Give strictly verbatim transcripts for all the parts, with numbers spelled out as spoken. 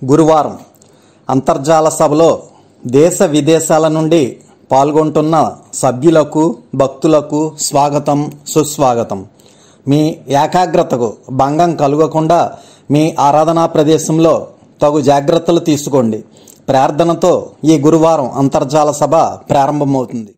గురువారం అంతర్జాల సభలో దేశ విదేశాల నుండి పాల్గొంటున్న సభ్యులకు భక్తులకు స్వాగతం సుస్వాగతం. మీ ఏకాగ్రతకు భంగం కలుగకుండా మీ ఆరాధనా ప్రదేశంలో తగు జాగ్రత్తలు తీసుకోండి. ప్రార్థనతో ఈ గురువారం అంతర్జాల సభ ప్రారంభమవుతుంది.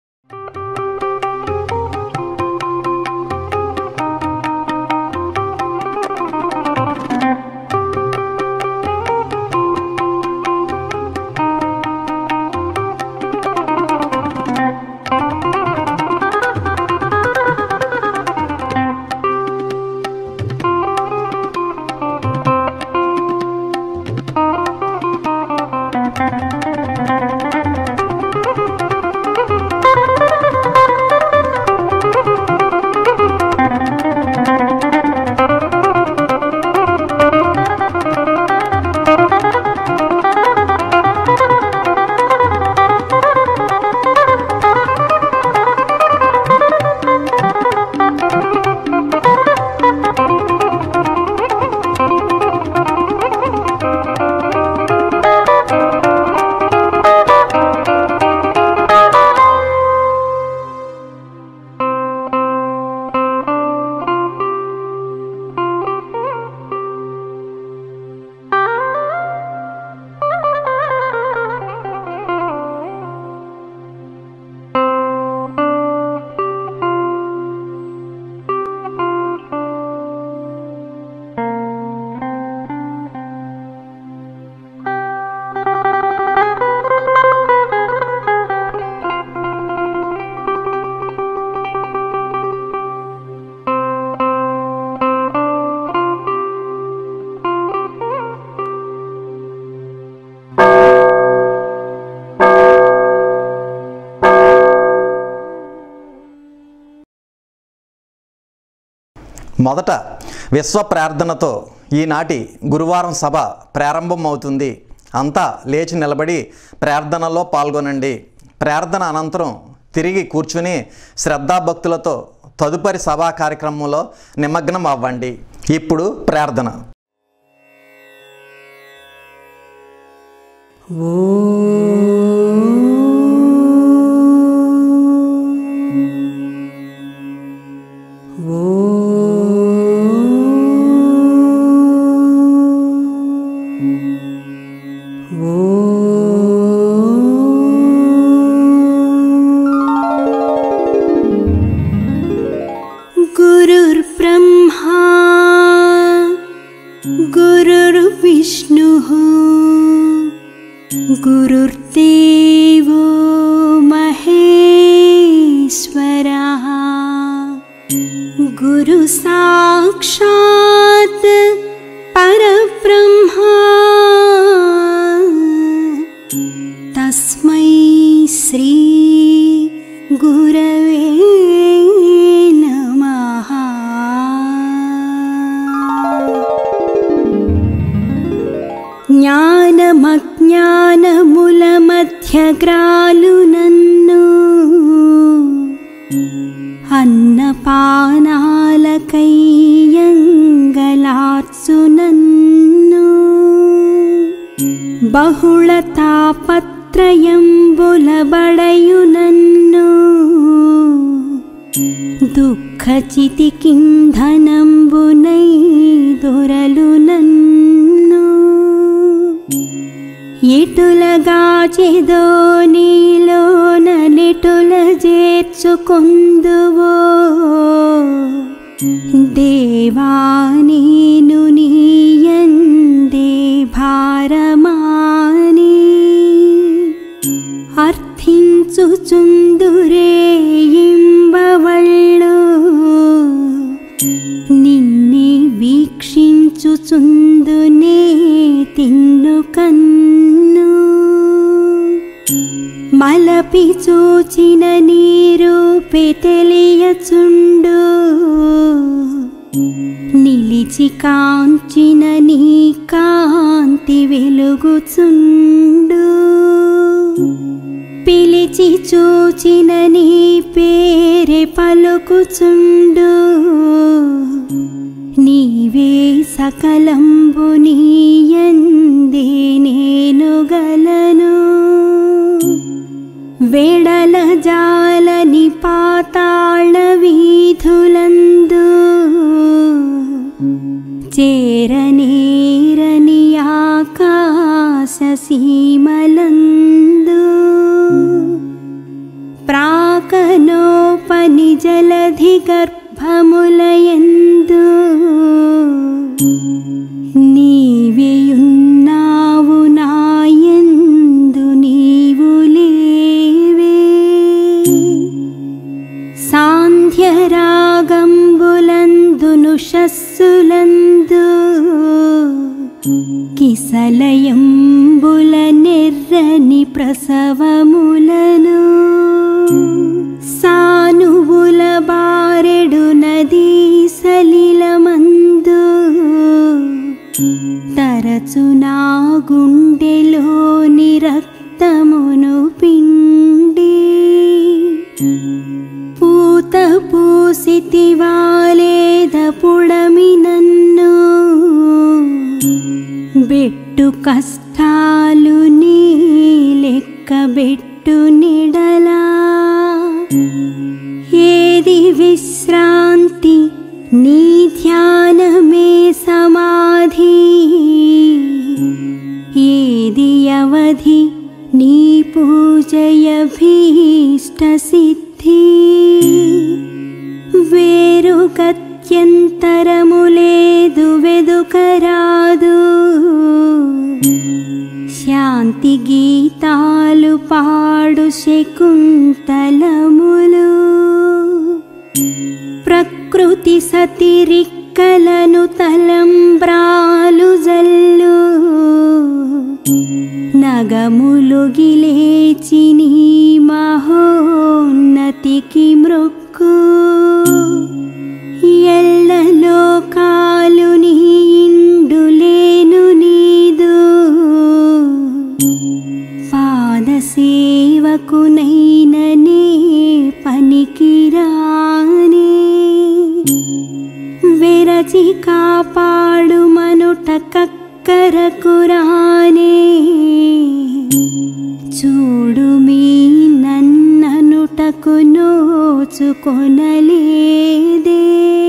మొదట విశ్వ ప్రార్థనతో ఈనాటి గురువారం సభ ప్రారంభమవుతుంది. అంతా లేచి నిలబడి ప్రార్థనలో పాల్గొనండి. ప్రార్థన అనంతరం తిరిగి కూర్చుని శ్రద్ధాభక్తులతో తదుపరి సభా కార్యక్రమంలో నిమగ్నం అవ్వండి. ఇప్పుడు ప్రార్థన. गुरुर्ब्रह्मा गुरुर्विष्णुः गुरुर्देवो महेश्वरः गुरु साक्षात् परब्रह्मा तस्मै श्री गुरवे జ్ఞానమజ్ఞానములమధ్యగ్రాలు నన్ను అన్నపానాలకైయంగలార్చు నన్ను బహుళ తాపత్రయంబులబడయు నన్ను దుఃఖచితికింధనంబునై దొరలు నన్ను ఎటులగాచెదో నీలోన నెటుల చేర్చుకొందువో దేవా నేను నీయందే భారమాని అర్థించుచుందురే ఇంబవళ్ళు నిన్నే వీక్షించుచుందునే తిన్ను కన్ను మలపి చూచిన నీరూపే తెలియచుండు నిలిచి కాంచిన నీ కాంతి వెలుగుచుండు పిలిచి చూచిన నీ పేరే పలుకుచుండు నీవే సకలంబు నీయందే నేను గలను వెడల జాలని పాతాళ వీధులందు చేరనేరని ఆకాశ సీమలందు ప్రాకనోపని జలధి గర్భములయందు నీవేయున్నావు నాయందు నీవు లేవే సాంధ్యరాగంబులందును షస్సులందు కిసలయంబుల నెర్రని ప్రసవములను సానువుల బారెడు నదీ సలిలమందు తరచు నా గుండెలోని రక్తమును పిండి పూత పూసితివాలేద పుడమి నన్ను బెట్టు కష్టాలు నీ లెక్క బెట్టు నిడలా ఏది విశ్రాంతి నీ ధ్యానమే సమాధి ఏది అవధి నీ పూజయభీష్ట సిద్ధి వేరు గత్యంతరము లేదు వెదుకరాదు శాంతి గీతాలు పాడు శకుంతలములు ప్రకృతి సతిరిక్కలను తలంబ్రాలు జల్లు నగములు గిలేచి నీ మహోన్నతికి మృక్కు ఎల్లలోకాలు నీ ఇండులేను నీదు పాదసేవకునైననే పనికిరానే వెరచి కాపాడు మనుట కక్కరకురానే చూడు మీ నన్ననుటకు నోచుకొనలేదే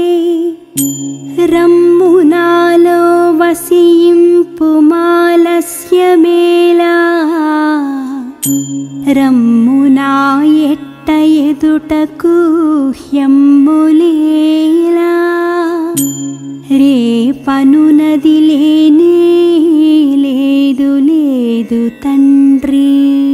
రమ్ము నాలో వసింపు మాలస్యమేలా రమ్ము నా ఎట్ట ఎదుటకు హ్యమ్ములేలా రే పనునది లేనే లేదు లేదు తండ్రి.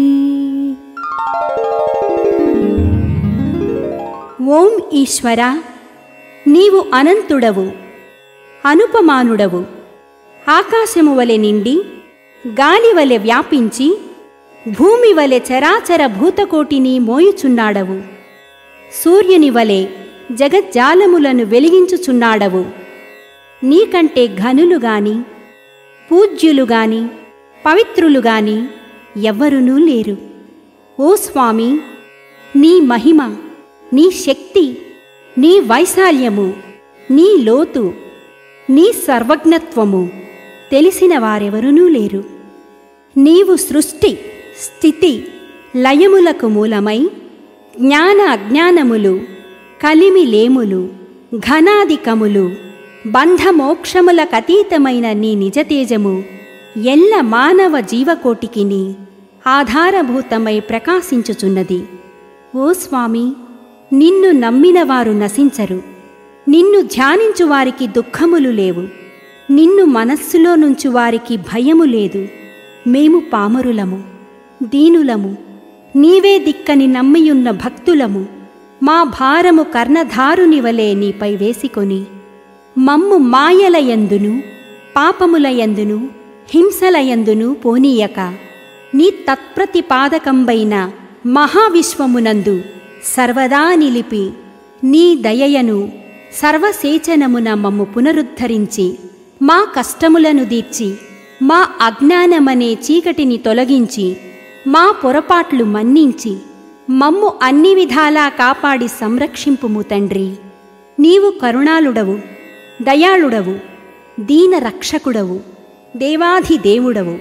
ఓం ఈశ్వర, నీవు అనంతుడవు, అనుపమానుడవు. ఆకాశము వలె నిండి గాలి వలె వ్యాపించి భూమి వలె చరాచర భూతకోటిని మోయుచున్నాడవు. సూర్యుని వలె జగజ్జాలములను వెలిగించుచున్నాడవు. నీకంటే ఘనులుగాని పూజ్యులుగాని పవిత్రులుగాని ఎవ్వరునూ లేరు. ఓ స్వామి, నీ మహిమ, నీ శక్తి, నీ వైశాల్యము, నీ లోతు, నీ సర్వజ్ఞత్వము తెలిసిన వారెవరునూ లేరు. నీవు సృష్టి స్థితి లయములకు మూలమై జ్ఞాన అజ్ఞానములు కలిమిలేములు ఘనాధికములు బంధమోక్షములకతీతమైన నీ నిజతేజము ఎల్ల మానవ జీవకోటికిని ఆధారభూతమై ప్రకాశించుచున్నది. ఓ స్వామి, నిన్ను నమ్మినవారు నశించరు. నిన్ను ధ్యానించువారికి దుఃఖములు లేవు. నిన్ను మనస్సులో నుంచి వారికి భయము లేదు. మేము పామరులము, దీనులము, నీవే దిక్కని నమ్మియున్న భక్తులము. మా భారము కర్ణధారుని వలె నీపై వేసికొని మమ్ము మాయలయందును పాపములయందును హింసలయందును పోనీయక నీ తత్ప్రతిపాదకంబైన మహావిశ్వమునందు సర్వదా నిలిపి నీ దయయను సర్వసేచనమున మమ్ము పునరుద్ధరించి మా కష్టములను దీర్చి మా అజ్ఞానమనే చీకటిని తొలగించి మా పొరపాట్లు మన్నించి మమ్ము అన్ని విధాలా కాపాడి సంరక్షింపుము తండ్రి. నీవు కరుణాళుడవు, దయాళుడవు, దీనరక్షకుడవు, దేవాధిదేవుడవు.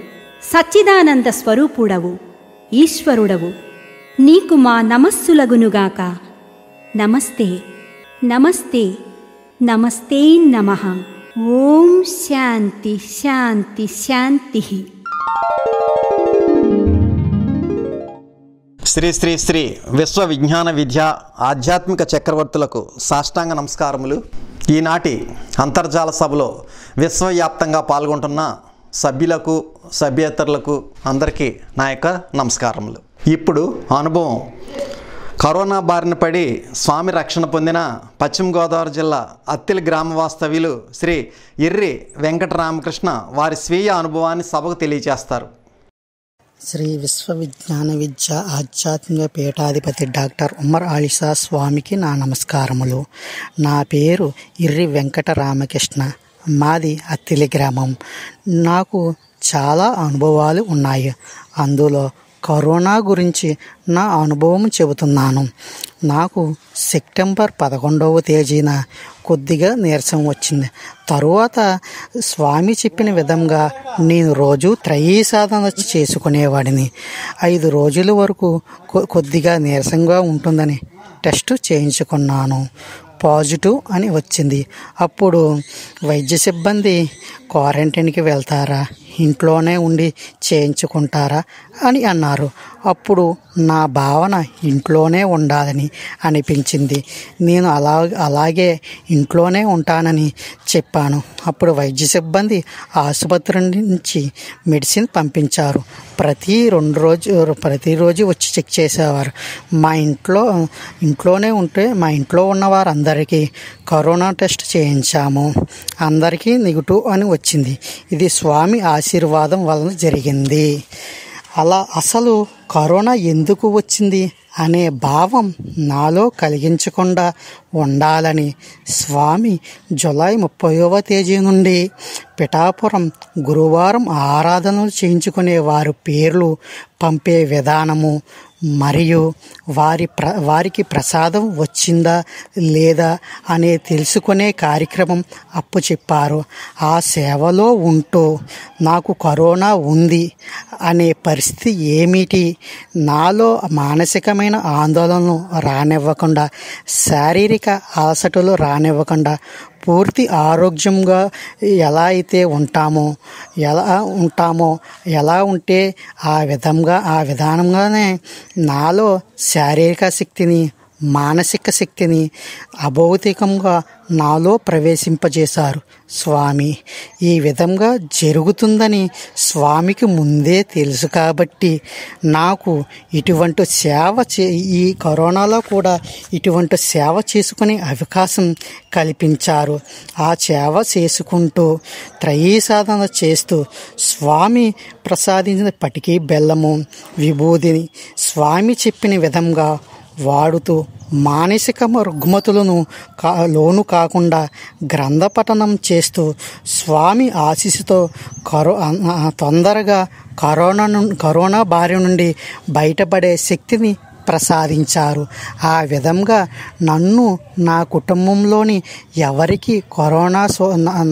సచ్చిదానంద స్వరూపుడవు, ఈశ్వరుడవు. నీకు మా నమస్సులగునుగాక. నమస్తే నమస్తే నమస్తే నమః. ఓం శాంతి శాంతి శాంతి. శ్రీ శ్రీ శ్రీ విశ్వ విజ్ఞాన విద్య ఆధ్యాత్మిక చక్రవర్తులకు సాష్టాంగ నమస్కారములు. ఈనాటి అంతర్జాల సభలో విశ్వవ్యాప్తంగా పాల్గొంటున్న సభ్యులకు సభ్యేతరులకు అందరికీ నా యొక్క నమస్కారములు. ఇప్పుడు అనుభవం. కరోనా బారిన పడి స్వామి రక్షణ పొందిన పశ్చిమ గోదావరి జిల్లా అత్తిలి గ్రామ వాస్తవ్యులు శ్రీ ఇర్రి వెంకటరామకృష్ణ వారి స్వీయ అనుభవాన్ని సభకు తెలియజేస్తారు. శ్రీ విశ్వ విజ్ఞాన విద్య ఆధ్యాత్మిక పీఠాధిపతి డాక్టర్ ఉమర్ ఆలిషా స్వామికి నా నమస్కారములు. నా పేరు ఇర్రి వెంకట రామకృష్ణ. మాది అత్తిలి గ్రామం. నాకు చాలా అనుభవాలు ఉన్నాయి. అందులో కరోనా గురించి నా అనుభవం చెబుతున్నాను. నాకు సెప్టెంబర్ పదకొండవ తేదీన కొద్దిగా నీరసం వచ్చింది. తరువాత స్వామి చెప్పిన విధంగా నేను రోజు త్రయీ సాధన చేసుకునేవాడిని. ఐదు రోజుల వరకు కొద్దిగా నీరసంగా ఉంటుందని టెస్ట్ చేయించుకున్నాను. పాజిటివ్ అని వచ్చింది. అప్పుడు వైద్య సిబ్బంది క్వారంటైన్కి వెళ్తారా, ఇంట్లోనే ఉండి చేయించుకుంటారా అని అన్నారు. అప్పుడు నా భావన ఇంట్లోనే ఉండాలని అనిపించింది. నేను అలా అలాగే ఇంట్లోనే ఉంటానని చెప్పాను. అప్పుడు వైద్య సిబ్బంది ఆసుపత్రి నుంచి మెడిసిన్ పంపించారు. ప్రతి రెండు రోజు ప్రతిరోజు వచ్చి చెక్ చేసేవారు. మా ఇంట్లో ఇంట్లోనే ఉంటే మా ఇంట్లో ఉన్న వారందరికీ కరోనా టెస్ట్ చేయించాము. అందరికీ నెగిటివ్ అని వచ్చింది. ఇది స్వామి ఆశీర్వాదం వలన జరిగింది. అలా అసలు కరోనా ఎందుకు వచ్చింది అనే భావం నాలో కలిగించకుండా ఉండాలని స్వామి జూలై ముప్పైవ తేదీ నుండి పిఠాపురం గురువారం ఆరాధనలు చేయించుకునే వారి పేర్లు పంపే విధానము మరియు వారి ప్ర వారికి ప్రసాదం వచ్చిందా లేదా అనే తెలుసుకునే కార్యక్రమం అప్పు చెప్పారు. ఆ సేవలో ఉంటూ నాకు కరోనా ఉంది అనే పరిస్థితి ఏమిటి, నాలో మానసికమైన ఆందోళనలు రానివ్వకుండా, శారీరక అలసటలు రానివ్వకుండా, పూర్తి ఆరోగ్యంగా ఎలా అయితే ఉంటామో ఎలా ఉంటామో ఎలా ఉంటే ఆ విధంగా ఆ విధానంగానే నాలో శారీరక శక్తిని, మానసిక శక్తిని అభౌతికంగా నాలో ప్రవేశింపజేశారు స్వామి. ఈ విధంగా జరుగుతుందని స్వామికి ముందే తెలుసు కాబట్టి నాకు ఇటువంటి సేవ చే ఈ కరోనాలో కూడా ఇటువంటి సేవ చేసుకునే అవకాశం కల్పించారు. ఆ సేవ చేసుకుంటూ త్రయీ సాధన చేస్తూ స్వామి ప్రసాదించిన పటికి బెల్లము విభూదిని స్వామి చెప్పిన విధంగా వాడుతూ మానసిక రుగ్మతులను కా లోను కాకుండా గ్రంథపఠనం చేస్తూ స్వామి ఆశీస్సుతో కరో తొందరగా కరోనా కరోనా బారి నుండి బయటపడే శక్తిని ప్రసాదించారు. ఆ విధంగా నన్ను, నా కుటుంబంలోని ఎవరికి కరోనా సో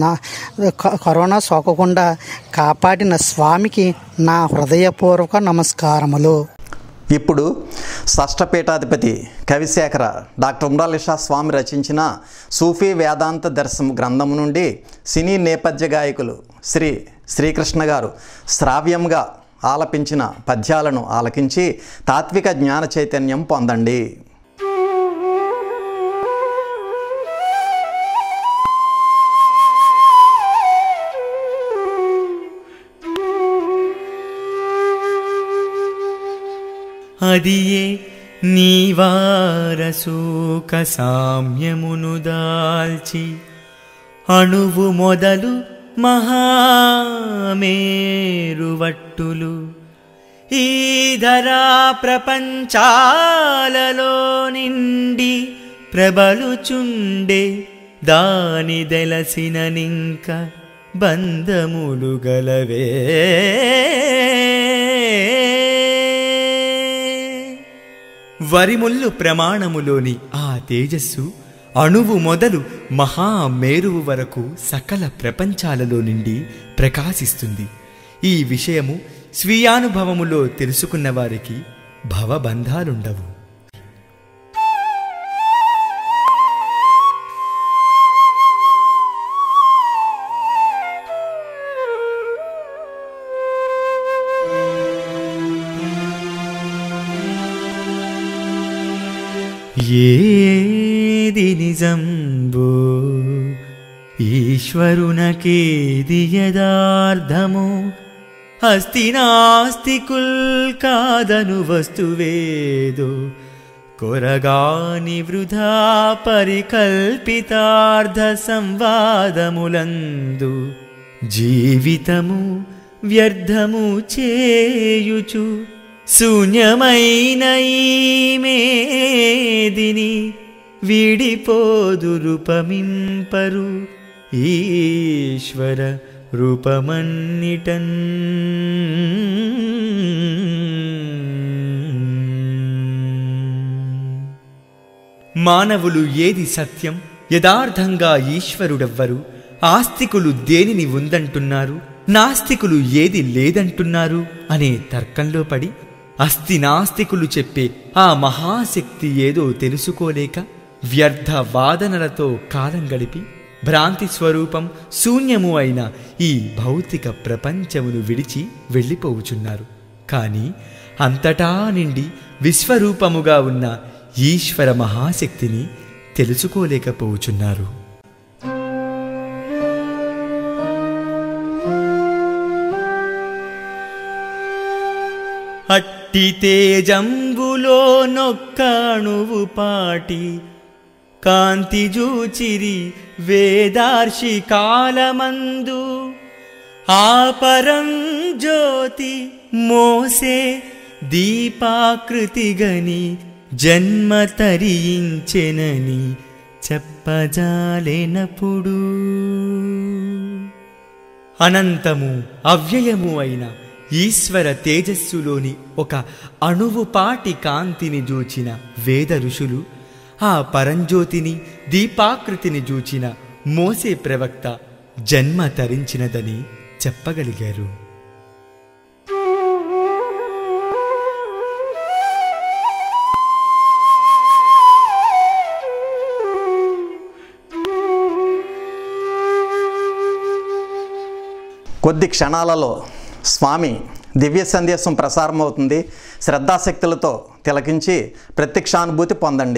కరోనా సోకకుండా కాపాడిన స్వామికి నా హృదయపూర్వక నమస్కారములు. ఇప్పుడు షష్ఠపీఠాధిపతి కవిశేఖర డాక్టర్ ఉమర్ ఆలిషా స్వామి రచించిన సూఫీ వేదాంత దర్శనం గ్రంథం నుండి సినీ నేపథ్య గాయకులు శ్రీ శ్రీకృష్ణ గారు శ్రావ్యంగా ఆలపించిన పద్యాలను ఆలకించి తాత్విక జ్ఞాన చైతన్యం పొందండి. అదియే నీవారసూక సామ్యమును దాల్చి అణువు మొదలు మహామేరువట్టులు ఈ ధరా ప్రపంచాలలో నిండి ప్రబలుచుండే దాని దెలసిన నింక బంధములు గలవే. వరిముల్లు ప్రమాణములోని ఆ తేజస్సు అణువు మొదలు మహామేరువు వరకు సకల ప్రపంచాలలో నుండి ప్రకాశిస్తుంది. ఈ విషయము స్వీయానుభవములో తెలుసుకున్న వారికి భవబంధాలుండవు. ఏది నిజంబో ఈశ్వరునకేది యదార్థమో అస్తి నాస్తికుల్ కాదను వస్తువేదో కొరగాని వృధా పరికల్పితార్థ సంవాదములందు జీవితము వ్యర్థము చేయుచు శూన్యమైన ఈ మేదిని విడిపోదు రూపమింపరు ఈశ్వర రూపమన్నిటన్. మానవులు ఏది సత్యం, యథార్థంగా ఈశ్వరుడెవ్వరు, ఆస్తికులు దేనిని ఉందంటున్నారు, నాస్తికులు ఏది లేదంటున్నారు అనే తర్కంలో పడి అస్తి నాస్తికులు చెప్పే ఆ మహాశక్తి ఏదో తెలుసుకోలేక వ్యర్థ వాదనలతో కాలం గడిపి భ్రాంతి స్వరూపం శూన్యము అయిన ఈ భౌతిక ప్రపంచమును విడిచి వెళ్ళిపోవుచున్నారు. కానీ అంతటా నిండి విశ్వరూపముగా ఉన్న ఈశ్వర మహాశక్తిని తెలుసుకోలేకపోవుచున్నారు. అట్టి తేజంబులో నొక్కణువు పాటి కాంతి జూచిరి వేదార్షి కాలమందు ఆ పరం జ్యోతి మోసే దీపాకృతి గని జన్మ తరించెనని చెప్పజాలెనప్పుడు. అనంతము అవ్యయము అయిన ఈశ్వర తేజస్సులోని ఒక అణువుపాటి కాంతిని జూచిన వేద ఋషులు ఆ పరంజ్యోతిని దీపాకృతిని జూచిన మోసే ప్రవక్త జన్మ తరించినదని చెప్పగలిగారు. కొద్ది క్షణాలలో స్వామి దివ్య సందేశం ప్రసారమవుతుంది. శ్రద్ధాశక్తులతో తిలకించి ప్రత్యక్షానుభూతి పొందండి.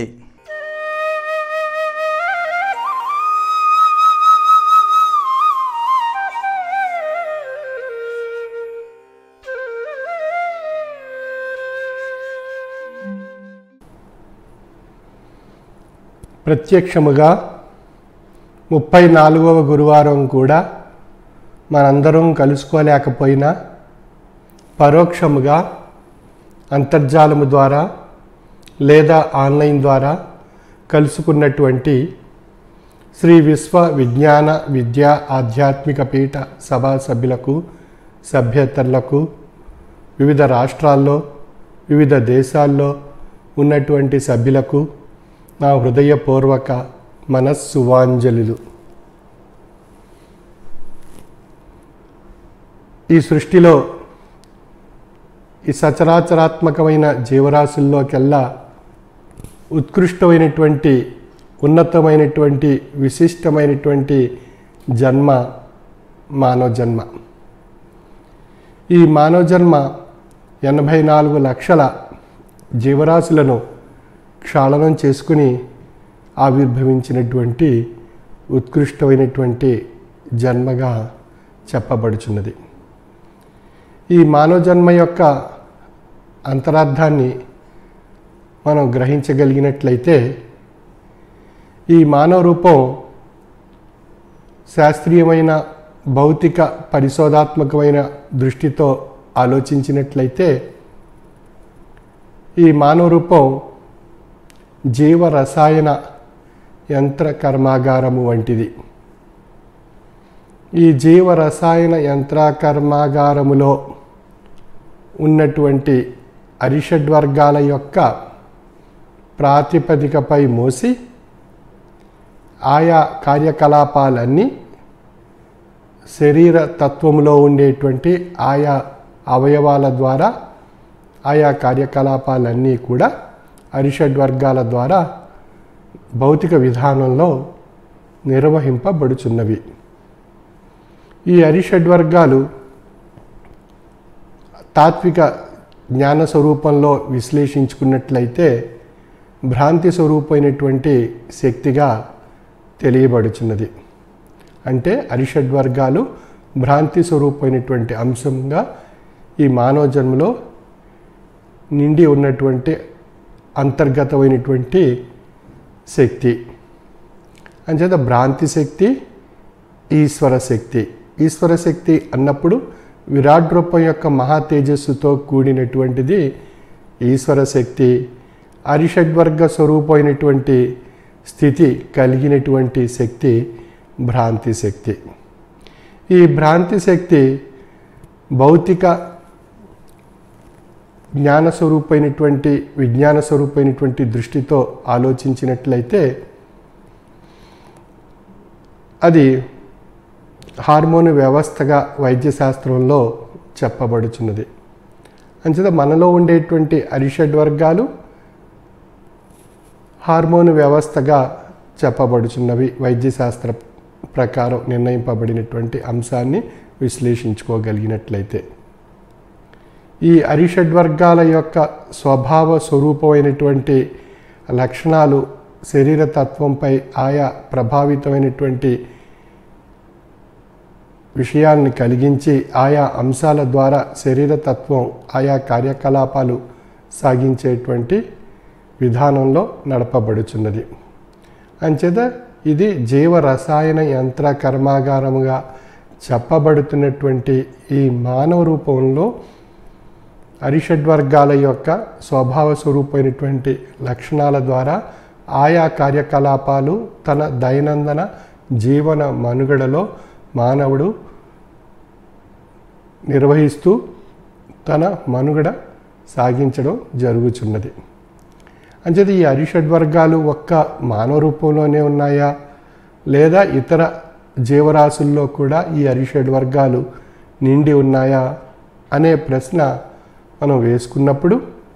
ప్రత్యక్షముగా ముప్పై నాలుగవ గురువారం కూడా మనందరం కలుసుకోలేకపోయినా పరోక్షముగా అంతర్జాలము ద్వారా లేదా ఆన్లైన్ ద్వారా కలుసుకున్నటువంటి శ్రీ విశ్వ విజ్ఞాన విద్యా ఆధ్యాత్మిక పీఠ సభా సభ్యులకు, సభ్యేతరులకు, వివిధ రాష్ట్రాల్లో వివిధ దేశాల్లో ఉన్నటువంటి సభ్యులకు నా హృదయపూర్వక మనస్సువాంజలులు. ఈ సృష్టిలో ఈ సచరాచరాత్మకమైన జీవరాశుల్లోకెల్లా ఉత్కృష్టమైనటువంటి ఉన్నతమైనటువంటి విశిష్టమైనటువంటి జన్మ మానవ జన్మ. ఈ మానవ జన్మ ఎనభై నాలుగు లక్షల జీవరాశులను క్షాళనం చేసుకుని ఆవిర్భవించినటువంటి ఉత్కృష్టమైనటువంటి జన్మగా చెప్పబడుచున్నది. ఈ మానవ జన్మ యొక్క అంతరార్థాన్ని మనం గ్రహించగలిగినట్లయితే ఈ మానవ రూపం శాస్త్రీయమైన భౌతిక పరిశోధాత్మకమైన దృష్టితో ఆలోచించినట్లయితే ఈ మానవ రూపం జీవ రసాయన యంత్ర కర్మాగారము వంటిది. ఈ జీవ రసాయన యంత్ర కర్మాగారములో ఉన్నటువంటి అరిషడ్వర్గాల యొక్క ప్రాతిపదికపై మోసి ఆయా కార్యకలాపాలన్నీ శరీర తత్వములో ఉండేటువంటి ఆయా అవయవాల ద్వారా ఆయా కార్యకలాపాలన్నీ కూడా అరిషడ్వర్గాల ద్వారా భౌతిక విధానంలో నిర్వహింపబడుచున్నవి. ఈ అరిషడ్వర్గాలు తాత్విక జ్ఞాన స్వరూపంలో విశ్లేషించుకున్నట్లయితే భ్రాంతి స్వరూపమైనటువంటి శక్తిగా తెలియబడుచున్నది. అంటే అరిషడ్వర్గాలు భ్రాంతి స్వరూపమైనటువంటి అంశంగా ఈ మానవ జన్మలో నిండి ఉన్నటువంటి అంతర్గతమైనటువంటి శక్తి. అంచేత భ్రాంతి శక్తి, ఈశ్వర శక్తి. ఈశ్వర శక్తి అన్నప్పుడు విరాట్ రూపం యొక్క మహా తేజస్సుతో కూడినటువంటిది ఈశ్వర శక్తి. అరిషడ్వర్గ స్వరూపమైనటువంటి స్థితి కలిగినటువంటి శక్తి భ్రాంతి శక్తి. ఈ భ్రాంతి శక్తి భౌతిక జ్ఞాన స్వరూపమైనటువంటి విజ్ఞాన స్వరూపమైనటువంటి దృష్టితో ఆలోచించినట్లయితే అది హార్మోన్ వ్యవస్థగా వైద్యశాస్త్రంలో చెప్పబడుచున్నది. అంచేత మనలో ఉండేటువంటి అరిషడ్వర్గాలు హార్మోన్ వ్యవస్థగా చెప్పబడుచున్నవి వైద్యశాస్త్ర ప్రకారం నిర్ణయింపబడినటువంటి అంశాన్ని విశ్లేషించుకోగలిగినట్లయితే. ఈ అరిషడ్వర్గాల యొక్క స్వభావ స్వరూపమైనటువంటి లక్షణాలు శరీర తత్వంపై ఆయా ప్రభావితమైనటువంటి విషయాల్ని కలిగించి ఆయా అంశాల ద్వారా శరీర తత్వం ఆయా కార్యకలాపాలు సాగించేటువంటి విధానంలో నడపబడుచున్నది. అంచేత ఇది జీవ రసాయన యంత్ర కర్మాగారముగా చెప్పబడుతున్నటువంటి ఈ మానవ రూపంలో అరిషడ్వర్గాల యొక్క స్వభావ స్వరూపమైనటువంటి లక్షణాల ద్వారా ఆయా కార్యకలాపాలు తన దైనందిన జీవన మనుగడలో మానవుడు నిర్వహిస్తూ తన మనుగడ సాగించడం జరుగుతున్నది. అంచేత ఈ అరిషడ్వర్గాలు ఒక్క మానవ రూపంలోనే ఉన్నాయా లేదా ఇతర జీవరాశుల్లో కూడా ఈ అరిషడ్వర్గాలు నిండి ఉన్నాయా అనే ప్రశ్న మనం వేసుకున్నప్పుడు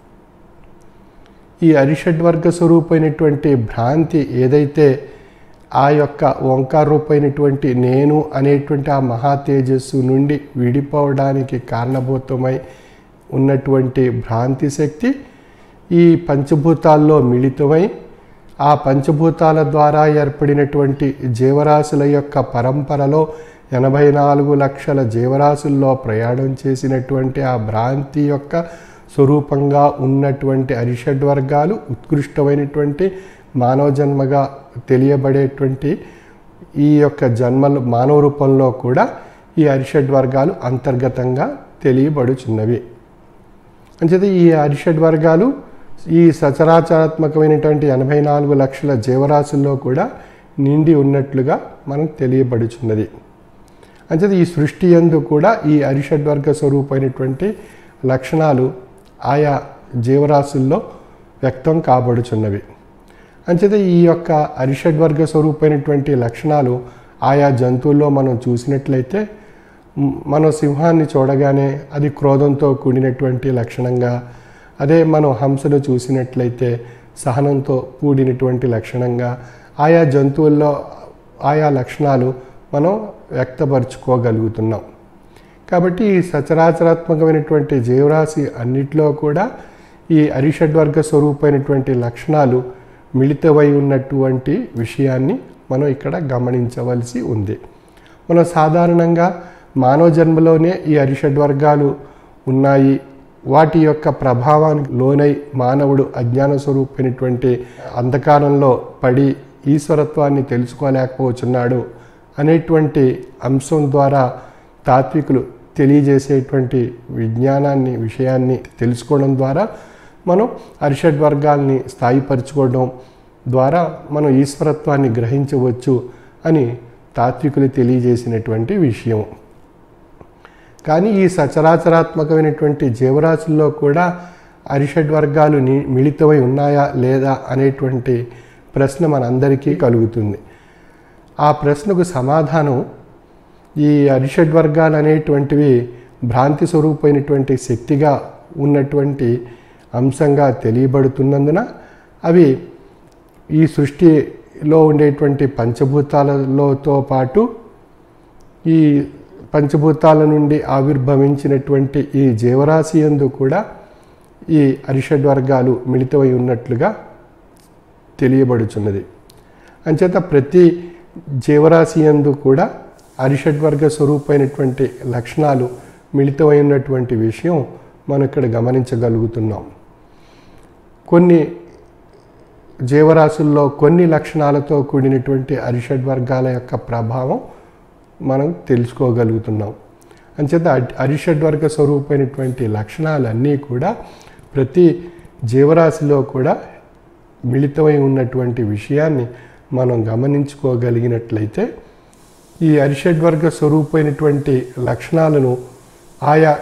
ఈ అరిషడ్వర్గ స్వరూపమైనటువంటి భ్రాంతి ఏదైతే ఆ యొక్క ఓంకార రూపమైనటువంటి నేను అనేటువంటి ఆ మహా తేజస్సు నుండి విడిపోవడానికి కారణభూతమై ఉన్నటువంటి భ్రాంతి శక్తి ఈ పంచభూతాల్లో మిళితమై ఆ పంచభూతాల ద్వారా ఏర్పడినటువంటి జీవరాశుల యొక్క పరంపరలో ఎనభై నాలుగు లక్షల జీవరాశుల్లో ప్రయాణం చేసినటువంటి ఆ భ్రాంతి యొక్క స్వరూపంగా ఉన్నటువంటి అరిషడ్వర్గాలు ఉత్కృష్టమైనటువంటి మానవ జన్మగా తెలియబడేటువంటి ఈ యొక్క జన్మలు మానవ రూపంలో కూడా ఈ అరిషడ్వర్గాలు అంతర్గతంగా తెలియబడుచున్నవి. అంచేత ఈ అరిషడ్వర్గాలు ఈ సచరాచరాత్మకమైనటువంటి ఎనభై నాలుగు లక్షల జీవరాశుల్లో కూడా నిండి ఉన్నట్లుగా మనం తెలియబడుచున్నది. అంచేత ఈ సృష్టి యందు కూడా ఈ అరిషడ్వర్గ స్వరూపమైనటువంటి లక్షణాలు ఆయా జీవరాశుల్లో వ్యక్తం కాబడుచున్నవి. అంచేత ఈ యొక్క అరిషడ్వర్గ స్వరూపమైనటువంటి లక్షణాలు ఆయా జంతువుల్లో మనం చూసినట్లయితే మనం సింహాన్ని చూడగానే అది క్రోధంతో కూడినటువంటి లక్షణంగా, అదే మనం హంసను చూసినట్లయితే సహనంతో కూడినటువంటి లక్షణంగా ఆయా జంతువుల్లో ఆయా లక్షణాలు మనం వ్యక్తపరుచుకోగలుగుతున్నాం. కాబట్టి ఈ సచరాచరాత్మకమైనటువంటి జీవరాశి అన్నిటిలో కూడా ఈ అరిషడ్వర్గ స్వరూపమైనటువంటి లక్షణాలు మిళితమై ఉన్నటువంటి విషయాన్ని మనం ఇక్కడ గమనించవలసి ఉంది. మనం సాధారణంగా మానవ జన్మలోనే ఈ అరిషడ్వర్గాలు ఉన్నాయి, వాటి యొక్క ప్రభావానికి లోనై మానవుడు అజ్ఞాన స్వరూపమైనటువంటి అంధకారంలో పడి ఈశ్వరత్వాన్ని తెలుసుకోలేకపోతున్నాడు అనేటువంటి అంశం ద్వారా తాత్వికులు తెలియజేసేటువంటి విజ్ఞానాన్ని విషయాన్ని తెలుసుకోవడం ద్వారా మనం అరిషడ్వర్గాల్ని స్థాయిపరచుకోవడం ద్వారా మనం ఈశ్వరత్వాన్ని గ్రహించవచ్చు అని తాత్వికులు తెలియజేసినటువంటి విషయం. కానీ ఈ సచరాచరాత్మకమైనటువంటి జీవరాశుల్లో కూడా అరిషడ్వర్గాలు మిళితమై ఉన్నాయా లేదా అనేటువంటి ప్రశ్న మనందరికీ కలుగుతుంది. ఆ ప్రశ్నకు సమాధానం ఈ అరిషడ్వర్గాలు అనేటువంటివి భ్రాంతి స్వరూపమైనటువంటి శక్తిగా ఉన్నటువంటి అంశంగా తెలియబడుతున్నందున అవి ఈ సృష్టిలో ఉండేటువంటి పంచభూతాలతో పాటు ఈ పంచభూతాల నుండి ఆవిర్భవించినటువంటి ఈ జీవరాశి యందు కూడా ఈ అరిషడ్వర్గాలు మిళితమై ఉన్నట్లుగా తెలియబడుచున్నది. అంచేత ప్రతి జీవరాశి యందు కూడా అరిషడ్వర్గ స్వరూపమైనటువంటి లక్షణాలు మిళితమై ఉన్నటువంటి విషయం మనం ఇక్కడ గమనించగలుగుతున్నాం. కొన్ని జీవరాశుల్లో కొన్ని లక్షణాలతో కూడినటువంటి అరిషడ్వర్గాల యొక్క ప్రభావం మనం తెలుసుకోగలుగుతున్నాం. అంచేత అరిషడ్వర్గ స్వరూపమైనటువంటి లక్షణాలన్నీ కూడా ప్రతి జీవరాశిలో కూడా మిళితమై ఉన్నటువంటి విషయాన్ని మనం గమనించుకోగలిగినట్లయితే ఈ అరిషడ్వర్గ స్వరూపమైనటువంటి లక్షణాలను ఆయా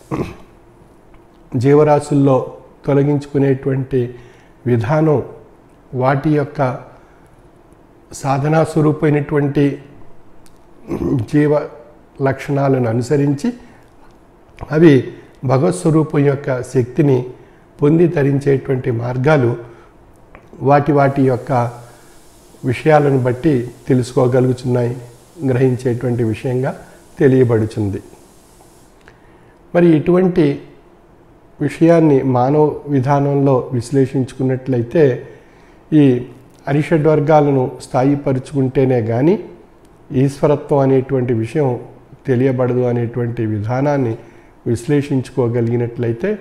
జీవరాశుల్లో తొలగించుకునేటువంటి విధానం వాటి యొక్క సాధనా స్వరూపమైనటువంటి జీవ లక్షణాలను అనుసరించి అవి భగవత్ స్వరూపం యొక్క శక్తిని పొంది తరించేటువంటి మార్గాలు వాటి వాటి యొక్క విషయాలను బట్టి తెలుసుకోగలుగుతున్నాయి, గ్రహించేటువంటి విషయంగా తెలియబడుతుంది. మరి ఇటువంటి విషయాన్ని మానవ విధానంలో విశ్లేషించుకున్నట్లయితే ఈ అరిషడ్వర్గాలను స్థాయిపరుచుకుంటేనే కానీ ఈశ్వరత్వం అనేటువంటి విషయం తెలియబడదు అనేటువంటి విధానాన్ని విశ్లేషించుకోగలిగినట్లయితే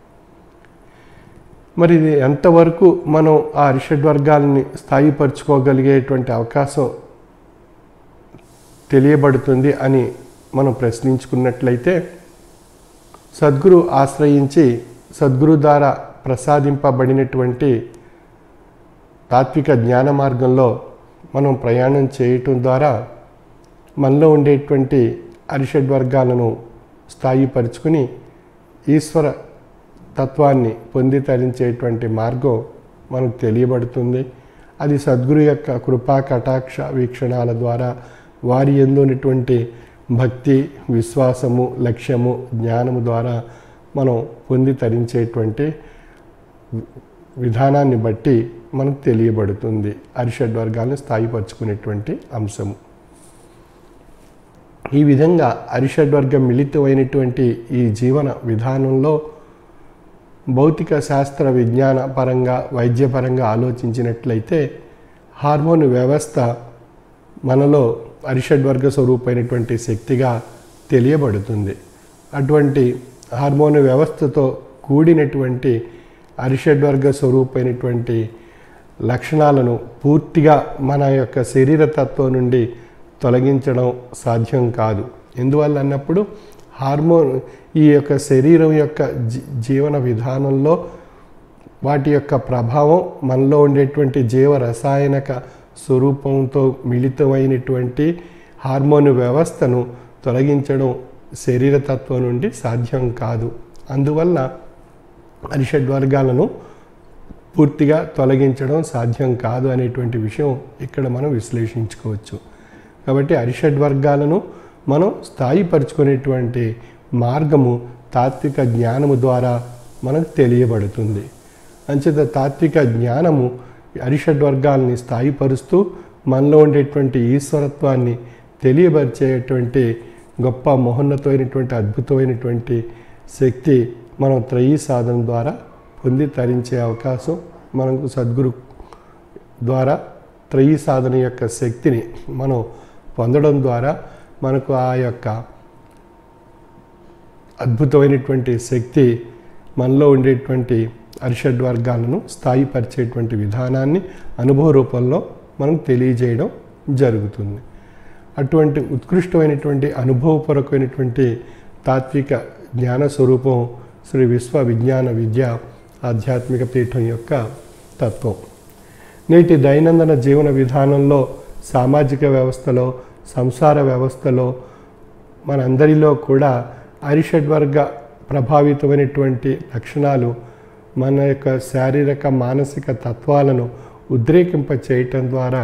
మరి ఇది ఎంతవరకు మనం ఆ అరిషడ్వర్గాలని స్థాయిపరుచుకోగలిగేటువంటి అవకాశం తెలియబడుతుంది అని మనం ప్రశ్నించుకున్నట్లయితే సద్గురు ఆశ్రయించి సద్గురు ద్వారా ప్రసాదింపబడినటువంటి తాత్విక జ్ఞాన మార్గంలో మనం ప్రయాణం చేయటం ద్వారా మనలో ఉండేటువంటి అరిషడ్వర్గాలను స్థాయిపరుచుకుని ఈశ్వర తత్వాన్ని పొంది తరించేటువంటి మార్గం మనకు తెలియబడుతుంది. అది సద్గురు యొక్క కృపా కటాక్ష వీక్షణాల ద్వారా వారి యందు ఉన్నటువంటి భక్తి, విశ్వాసము, లక్ష్యము, జ్ఞానము ద్వారా మనం పొంది తరించేటువంటి విధానాన్ని బట్టి మనకు తెలియబడుతుంది అరిషడ్వర్గాలను స్థాయిపరుచుకునేటువంటి అంశము. ఈ విధంగా అరిషడ్వర్గం మిళితమైనటువంటి ఈ జీవన విధానంలో భౌతిక శాస్త్ర విజ్ఞాన పరంగా వైద్యపరంగా ఆలోచించినట్లయితే హార్మోన్ వ్యవస్థ మనలో అరిషడ్వర్గ స్వరూపమైనటువంటి శక్తిగా తెలియబడుతుంది. అటువంటి హార్మోన్ వ్యవస్థతో కూడినటువంటి అరిషడ్వర్గ స్వరూపమైనటువంటి లక్షణాలను పూర్తిగా మన యొక్క శరీరతత్వం నుండి తొలగించడం సాధ్యం కాదు. ఎందువల్ల అన్నప్పుడు హార్మోన్ ఈ యొక్క శరీరం యొక్క జీవన విధానంలో వాటి యొక్క ప్రభావం మనలో ఉండేటువంటి జీవ రసాయనిక స్వరూపంతో మిళితమైనటువంటి హార్మోన్ వ్యవస్థను తొలగించడం శరీరతత్వం నుండి సాధ్యం కాదు. అందువల్ల అరిషడ్వర్గాలను పూర్తిగా తొలగించడం సాధ్యం కాదు అనేటువంటి విషయం ఇక్కడ మనం విశ్లేషించుకోవచ్చు. కాబట్టి అరిషడ్వర్గాలను మనం స్థాయిపరుచుకునేటువంటి మార్గము తాత్విక జ్ఞానము ద్వారా మనకు తెలియబడుతుంది. అంచేత తాత్విక జ్ఞానము అరిషడ్వర్గాల్ని స్థాయిపరుస్తూ మనలో ఉండేటువంటి ఈశ్వరత్వాన్ని తెలియపరిచేటువంటి గొప్ప మహోన్నతమైనటువంటి అద్భుతమైనటువంటి శక్తి మనం త్రయీ సాధన ద్వారా పొంది తరించే అవకాశం మనకు సద్గురు ద్వారా త్రయీ సాధన యొక్క శక్తిని మనం పొందడం ద్వారా మనకు ఆ యొక్క అద్భుతమైనటువంటి శక్తి మనలో ఉండేటువంటి అరిషడ్వర్గాలను స్థాయిపరిచేటువంటి విధానాన్ని అనుభవ రూపంలో మనం తెలియజేయడం జరుగుతుంది. అటువంటి ఉత్కృష్టమైనటువంటి అనుభవపూర్వకమైనటువంటి తాత్విక జ్ఞాన స్వరూపం శ్రీ విశ్వ విజ్ఞాన విద్య ఆధ్యాత్మిక పీఠం యొక్క తత్వం. నేటి దైనందిన జీవన విధానంలో సామాజిక వ్యవస్థలో సంసార వ్యవస్థలో మనందరిలో కూడా అరిషడ్వర్గ ప్రభావితమైనటువంటి లక్షణాలు మన యొక్క శారీరక మానసిక తత్వాలను ఉద్రేకింప చేయటం ద్వారా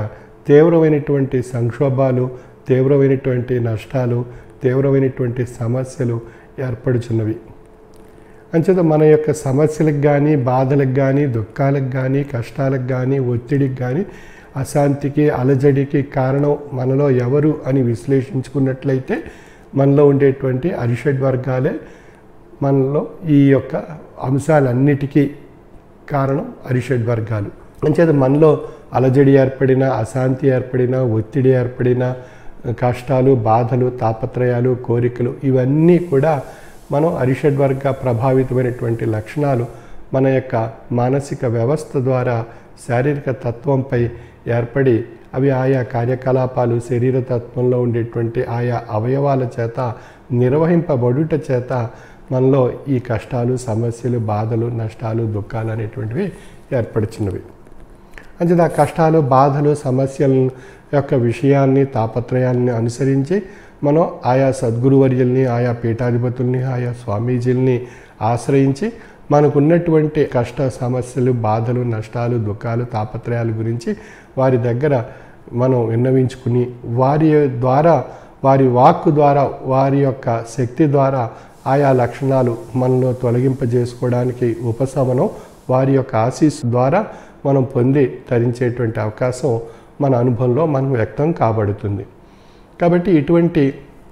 తీవ్రమైనటువంటి సంక్షోభాలు, తీవ్రమైనటువంటి నష్టాలు, తీవ్రమైనటువంటి సమస్యలు ఏర్పడుచున్నవి. అంచేత మన యొక్క సమస్యలకు కానీ, బాధలకు కానీ, దుఃఖాలకు కానీ, కష్టాలకు కానీ, ఒత్తిడికి కానీ, అశాంతికి, అలజడికి కారణం మనలో ఎవరు అని విశ్లేషించుకున్నట్లయితే మనలో ఉండేటువంటి అరిషడ్ వర్గాలే మనలో ఈ యొక్క అంశాలన్నిటికీ కారణం అరిషడ్ వర్గాలు. అంచేత మనలో అలజడి ఏర్పడిన, అశాంతి ఏర్పడిన, ఒత్తిడి ఏర్పడిన, కష్టాలు, బాధలు, తాపత్రయాలు, కోరికలు ఇవన్నీ కూడా మనం అరిషడ్ వర్గ ప్రభావితమైనటువంటి లక్షణాలు మన యొక్క మానసిక వ్యవస్థ ద్వారా శారీరక తత్వంపై ఏర్పడి అవి ఆయా కార్యకలాపాలు శరీర తత్వంలో ఉండేటువంటి ఆయా అవయవాల చేత నిర్వహింపబడుట చేత మనలో ఈ కష్టాలు, సమస్యలు, బాధలు, నష్టాలు, దుఃఖాలు అనేటువంటివి ఏర్పడుచున్నవి. అంటే ఆ కష్టాలు, బాధలు, సమస్యల యొక్క విషయాన్ని, తాపత్రయాన్ని అనుసరించి మనం ఆయా సద్గురువర్యుల్ని, ఆయా పీఠాధిపతుల్ని, ఆయా స్వామీజీల్ని ఆశ్రయించి మనకున్నటువంటి కష్ట సమస్యలు, బాధలు, నష్టాలు, దుఃఖాలు, తాపత్రయాల గురించి వారి దగ్గర మనం విన్నవించుకుని వారి ద్వారా, వారి వాక్కు ద్వారా, వారి యొక్క శక్తి ద్వారా ఆయా లక్షణాలు మనలో తొలగింపజేసుకోవడానికి ఉపశమనం వారి యొక్క ఆశీస్సు ద్వారా మనం పొంది తరించేటువంటి అవకాశం మన అనుభవంలో మనం వ్యక్తం కాబడుతుంది. కాబట్టి ఇటువంటి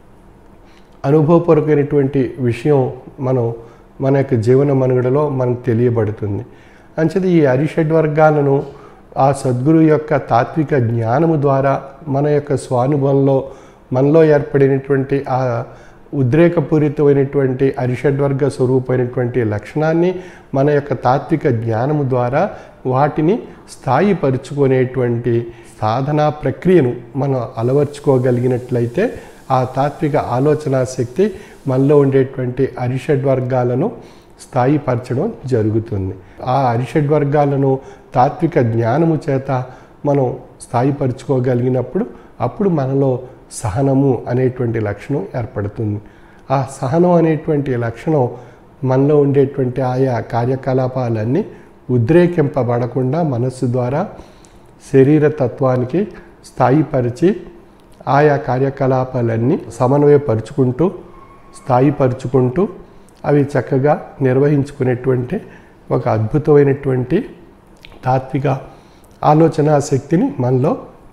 అనుభవపూర్వకమైనటువంటి విషయం మనం మన యొక్క జీవన మనుగడలో మనకు తెలియబడుతుంది. అంచేత ఈ అరిషడ్ వర్గాలను ఆ సద్గురు యొక్క తాత్విక జ్ఞానము ద్వారా మన యొక్క స్వానుభవంలో మనలో ఏర్పడినటువంటి ఆ ఉద్రేకపూరితమైనటువంటి అరిషడ్వర్గ స్వరూపమైనటువంటి లక్షణాన్ని మన యొక్క తాత్విక జ్ఞానము ద్వారా వాటిని స్థాయిపరుచుకునేటువంటి సాధనా ప్రక్రియను మనం అలవర్చుకోగలిగినట్లయితే ఆ తాత్విక ఆలోచన శక్తి మనలో ఉండేటువంటి అరిషడ్వర్గాలను స్థాయిపరచడం జరుగుతుంది. ఆ అరిషడ్వర్గాలను తాత్విక జ్ఞానము చేత మనం స్థాయిపరుచుకోగలిగినప్పుడు అప్పుడు మనలో సహనము అనేటువంటి లక్షణం ఏర్పడుతుంది. ఆ సహనం అనేటువంటి లక్షణం మనలో ఉండేటువంటి ఆయా కార్యకలాపాలన్నీ ఉద్రేకింపబడకుండా మనస్సు ద్వారా శరీర తత్వానికి స్థాయిపరిచి ఆయా కార్యకలాపాలన్నీ సమన్వయపరుచుకుంటూ స్థాయిపరుచుకుంటూ అవి చక్కగా నిర్వహించుకునేటువంటి ఒక అద్భుతమైనటువంటి తాత్విక ఆలోచన శక్తిని మనలో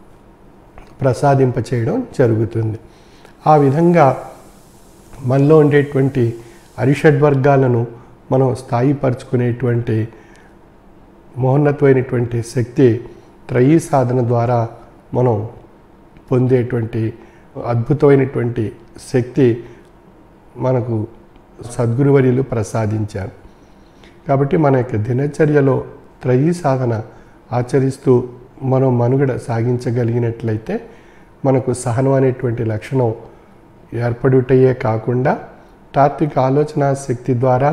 ప్రసాదింపచేయడం జరుగుతుంది. ఆ విధంగా మనలో ఉండేటువంటి అరిషడ్వర్గాలను మనం స్థాయిపరుచుకునేటువంటి మహోన్నతమైనటువంటి శక్తి త్రయీ సాధన ద్వారా మనం పొందేటువంటి అద్భుతమైనటువంటి శక్తి మనకు సద్గురువర్యులు ప్రసాదించారు. కాబట్టి మన యొక్క దినచర్యలో త్రయీ సాధన ఆచరిస్తూ మనం మనుగడ సాగించగలిగినట్లయితే మనకు సహనం అనేటువంటి లక్షణం ఏర్పడుటయే కాకుండా తాత్విక ఆలోచన శక్తి ద్వారా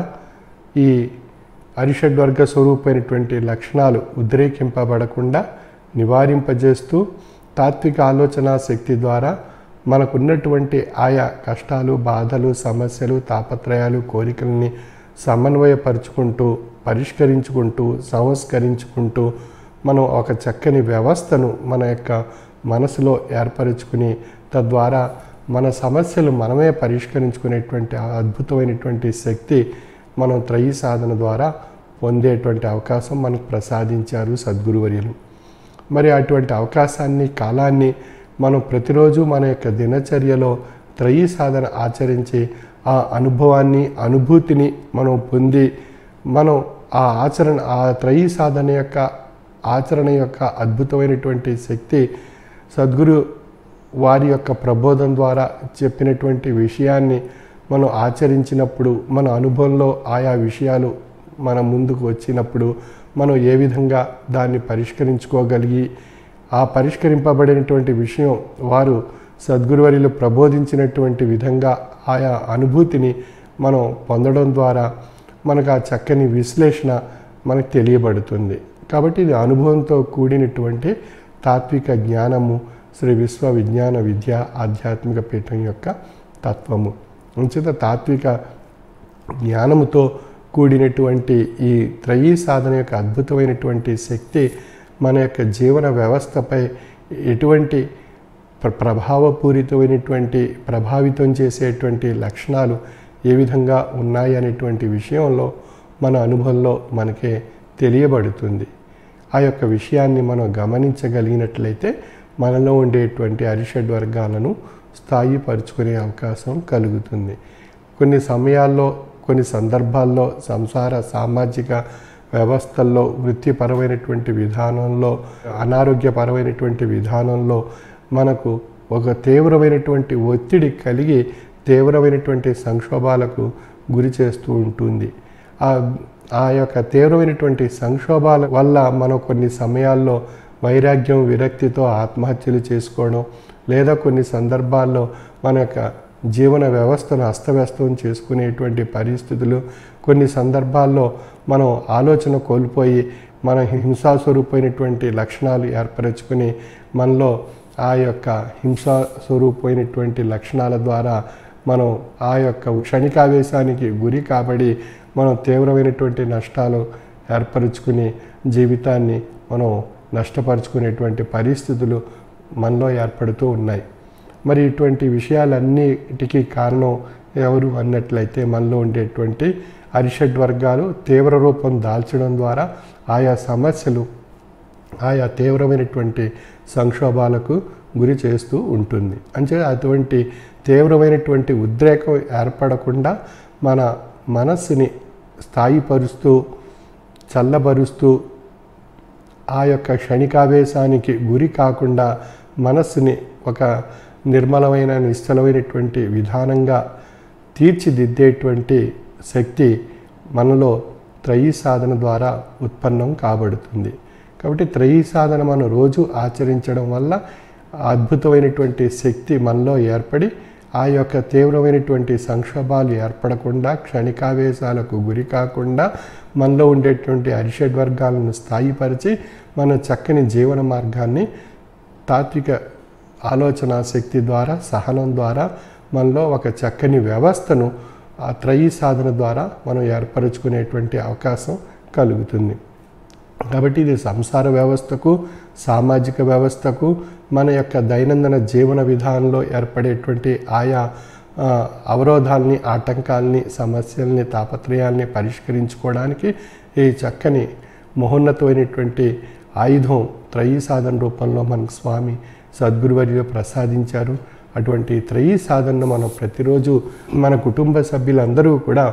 ఈ అరిషడ్వర్గ స్వరూపమైనటువంటి లక్షణాలు ఉద్రేకింపబడకుండా నివారింపజేస్తూ తాత్విక ఆలోచన శక్తి ద్వారా మనకున్నటువంటి ఆయా కష్టాలు, బాధలు, సమస్యలు, తాపత్రయాలు, కోరికల్ని సమన్వయపరుచుకుంటూ పరిష్కరించుకుంటూ సంస్కరించుకుంటూ మనం ఒక చక్కని వ్యవస్థను మన యొక్క మనసులో ఏర్పరచుకుని తద్వారా మన సమస్యలు మనమే పరిష్కరించుకునేటువంటి అద్భుతమైనటువంటి శక్తి మనం త్రయీ సాధన ద్వారా పొందేటువంటి అవకాశం మనకు ప్రసాదించారు సద్గురువర్యులు. మరి అటువంటి అవకాశాన్ని, కాలాన్ని మనం ప్రతిరోజు మన యొక్క దినచర్యలో త్రయీ సాధన ఆచరించి ఆ అనుభవాన్ని, అనుభూతిని మనం పొంది మనం ఆ ఆచరణ ఆ త్రయీ సాధన యొక్క ఆచరణ యొక్క అద్భుతమైనటువంటి శక్తి సద్గురు వారి యొక్క ప్రబోధం ద్వారా చెప్పినటువంటి విషయాన్ని మనం ఆచరించినప్పుడు మన అనుభవంలో ఆయా విషయాలు మన ముందుకు వచ్చినప్పుడు మనం ఏ విధంగా దాన్ని పరిష్కరించుకోగలిగి ఆ పరిష్కరింపబడినటువంటి విషయం వారు సద్గురువర్యులు ప్రబోధించినటువంటి విధంగా ఆయా అనుభూతిని మనం పొందడం ద్వారా మనకు ఆ చక్కని విశ్లేషణ మనకు తెలియబడుతుంది. కాబట్టి ఇది అనుభవంతో కూడినటువంటి తాత్విక జ్ఞానము శ్రీ విశ్వ విజ్ఞాన విద్య ఆధ్యాత్మిక పీఠం యొక్క తత్వము. అంచేత తాత్విక జ్ఞానముతో కూడినటువంటి ఈ త్రయీ సాధన యొక్క అద్భుతమైనటువంటి శక్తి మన యొక్క జీవన వ్యవస్థపై ఎటువంటి ప్రభావపూరితమైనటువంటి ప్రభావితం చేసేటువంటి లక్షణాలు ఏ విధంగా ఉన్నాయి అనేటువంటి విషయంలో మన అనుభవంలో మనకే తెలియబడుతుంది. ఆ యొక్క విషయాన్ని మనం గమనించగలిగినట్లయితే మనలో ఉండేటువంటి అరిషడ్ వర్గాలను స్థాయిపరుచుకునే అవకాశం కలుగుతుంది. కొన్ని సమయాల్లో కొన్ని సందర్భాల్లో సంసార సామాజిక వ్యవస్థల్లో వృత్తిపరమైనటువంటి విధానంలో అనారోగ్యపరమైనటువంటి విధానంలో మనకు ఒక తీవ్రమైనటువంటి ఒత్తిడి కలిగి తీవ్రమైనటువంటి సంక్షోభాలకు గురి చేస్తూ ఉంటుంది. ఆ ఆ యొక్క తీవ్రమైనటువంటి సంక్షోభాల వల్ల మనం కొన్ని సమయాల్లో వైరాగ్యం విరక్తితో ఆత్మహత్యలు చేసుకోవడం, లేదా కొన్ని సందర్భాల్లో మన యొక్క జీవన వ్యవస్థను అస్తవ్యస్తం చేసుకునేటువంటి పరిస్థితులు, కొన్ని సందర్భాల్లో మనం ఆలోచన కోల్పోయి మన హింసాస్వరూపమైనటువంటి లక్షణాలు ఏర్పరచుకుని మనలో ఆ యొక్క హింసాస్వరూపమైనటువంటి లక్షణాల ద్వారా మనం ఆ యొక్క క్షణికావేశానికి గురి కాబడి మనం తీవ్రమైనటువంటి నష్టాలు ఏర్పరచుకుని జీవితాన్ని మనం నష్టపరుచుకునేటువంటి పరిస్థితులు మనలో ఏర్పడుతూ ఉన్నాయి. మరి ఇటువంటి విషయాలన్నిటికీ కారణం ఎవరు అన్నట్లయితే మనలో ఉండేటువంటి అరిషడ్ వర్గాలు తీవ్ర రూపం దాల్చడం ద్వారా ఆయా సమస్యలు ఆయా తీవ్రమైనటువంటి సంక్షోభాలకు గురి చేస్తూ ఉంటుంది. అంటే అటువంటి తీవ్రమైనటువంటి ఉద్రేకం ఏర్పడకుండా మన మనస్సుని స్థాయిపరుస్తూ చల్లబరుస్తూ ఆ యొక్క క్షణికావేశానికి గురి కాకుండా మనస్సుని ఒక నిర్మలమైన నిశ్చలమైనటువంటి విధానంగా తీర్చిదిద్దేటువంటి శక్తి మనలో త్రయీ సాధన ద్వారా ఉత్పన్నం కాబడుతుంది. కాబట్టి త్రయీ సాధన మనం రోజు ఆచరించడం వల్ల అద్భుతమైనటువంటి శక్తి మనలో ఏర్పడి ఆ యొక్క తీవ్రమైనటువంటి సంక్షోభాలు ఏర్పడకుండా క్షణికావేశాలకు గురి కాకుండా మనలో ఉండేటువంటి అరిషడ్ వర్గాలను స్థాయిపరిచి మన చక్కని జీవన మార్గాన్ని తాత్విక ఆలోచన శక్తి ద్వారా సహనం ద్వారా మనలో ఒక చక్కని వ్యవస్థను ఆ త్రయీ సాధన ద్వారా మనం ఏర్పరచుకునేటువంటి అవకాశం కలుగుతుంది. కాబట్టి ఇది సంసార వ్యవస్థకు సామాజిక వ్యవస్థకు మన యొక్క దైనందిన జీవన విధానంలో ఏర్పడేటువంటి ఆయా అవరోధాలని ఆటంకాలని సమస్యల్ని తాపత్రయాల్ని పరిష్కరించుకోవడానికి ఈ చక్కని మహోన్నతమైనటువంటి ఆయుధం త్రయీ సాధన రూపంలో మనకు స్వామి సద్గురువర్యులు ప్రసాదించారు. అటువంటి త్రయీ సాధనను మనం ప్రతిరోజు మన కుటుంబ సభ్యులందరూ కూడా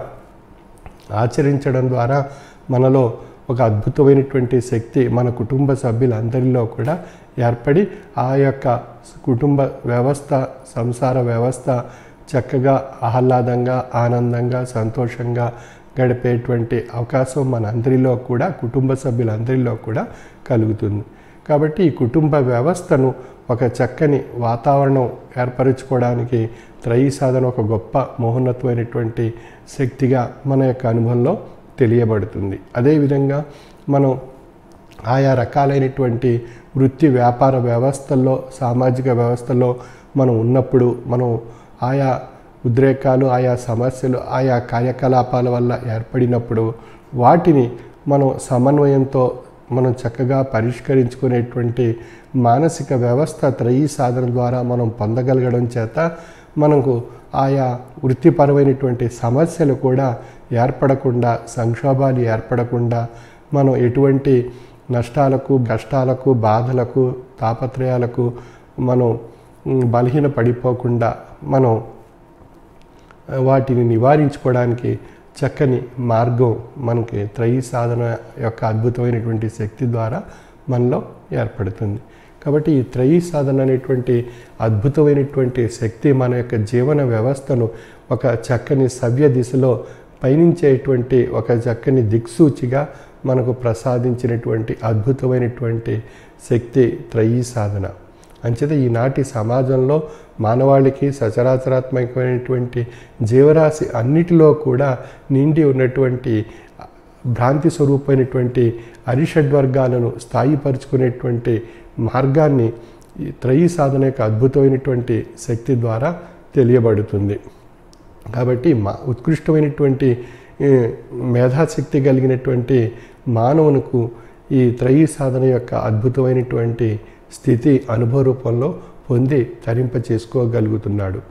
ఆచరించడం ద్వారా మనలో ఒక అద్భుతమైనటువంటి శక్తి మన కుటుంబ సభ్యులందరిలో కూడా ఏర్పడి ఆ యొక్క కుటుంబ వ్యవస్థ సంసార వ్యవస్థ చక్కగా ఆహ్లాదంగా ఆనందంగా సంతోషంగా గడిపేటువంటి అవకాశం మన అందరిలో కూడా కుటుంబ సభ్యులందరిలో కూడా కలుగుతుంది. కాబట్టి ఈ కుటుంబ వ్యవస్థను ఒక చక్కని వాతావరణం ఏర్పరచుకోవడానికి త్రయీ సాధన ఒక గొప్ప మహోన్నతమైనటువంటి శక్తిగా మన యొక్క అనుభవంలో తెలియబడుతుంది. అదేవిధంగా మనం ఆయా రకాలైనటువంటి వృత్తి వ్యాపార వ్యవస్థల్లో సామాజిక వ్యవస్థల్లో మనం ఉన్నప్పుడు మనం ఆయా ఉద్రేకాలు ఆయా సమస్యలు ఆయా కార్యకలాపాల వల్ల ఏర్పడినప్పుడు వాటిని మనం సమన్వయంతో మనం చక్కగా పరిష్కరించుకునేటువంటి మానసిక వ్యవస్థ త్రయీ సాధన ద్వారా మనం పొందగలగడం చేత మనకు ఆయా వృత్తిపరమైనటువంటి సమస్యలు కూడా ఏర్పడకుండా సంక్షోభాలు ఏర్పడకుండా మనం ఎటువంటి నష్టాలకు కష్టాలకు బాధలకు తాపత్రయాలకు మనం బలహీన పడిపోకుండా మనం వాటిని నివారించుకోవడానికి చక్కని మార్గం మనకి త్రయీ సాధన యొక్క అద్భుతమైనటువంటి శక్తి ద్వారా మనలో ఏర్పడుతుంది. కాబట్టి ఈ త్రయీ సాధన అనేటువంటి అద్భుతమైనటువంటి శక్తి మన యొక్క జీవన వ్యవస్థను ఒక చక్కని సవ్య దిశలో పయనించేటువంటి ఒక చక్కని దిక్సూచిగా మనకు ప్రసాదించినటువంటి అద్భుతమైనటువంటి శక్తి త్రయీ సాధన. అంచేత ఈనాటి సమాజంలో మానవాళికి సచరాచరాత్మకమైనటువంటి జీవరాశి అన్నిటిలో కూడా నిండి ఉన్నటువంటి భ్రాంతి స్వరూపమైనటువంటి అరిషడ్వర్గాలను స్థాయిపరుచుకునేటువంటి మార్గాన్ని ఈ త్రయీ సాధన యొక్క అద్భుతమైనటువంటి శక్తి ద్వారా తెలియబడుతుంది. కాబట్టి మా ఉత్కృష్టమైనటువంటి మేధాశక్తి కలిగినటువంటి మానవునికి ఈ త్రయీ సాధన యొక్క అద్భుతమైనటువంటి స్థితి అనుభవ రూపంలో పొంది తరింప చేసుకోగలుగుతున్నాడు.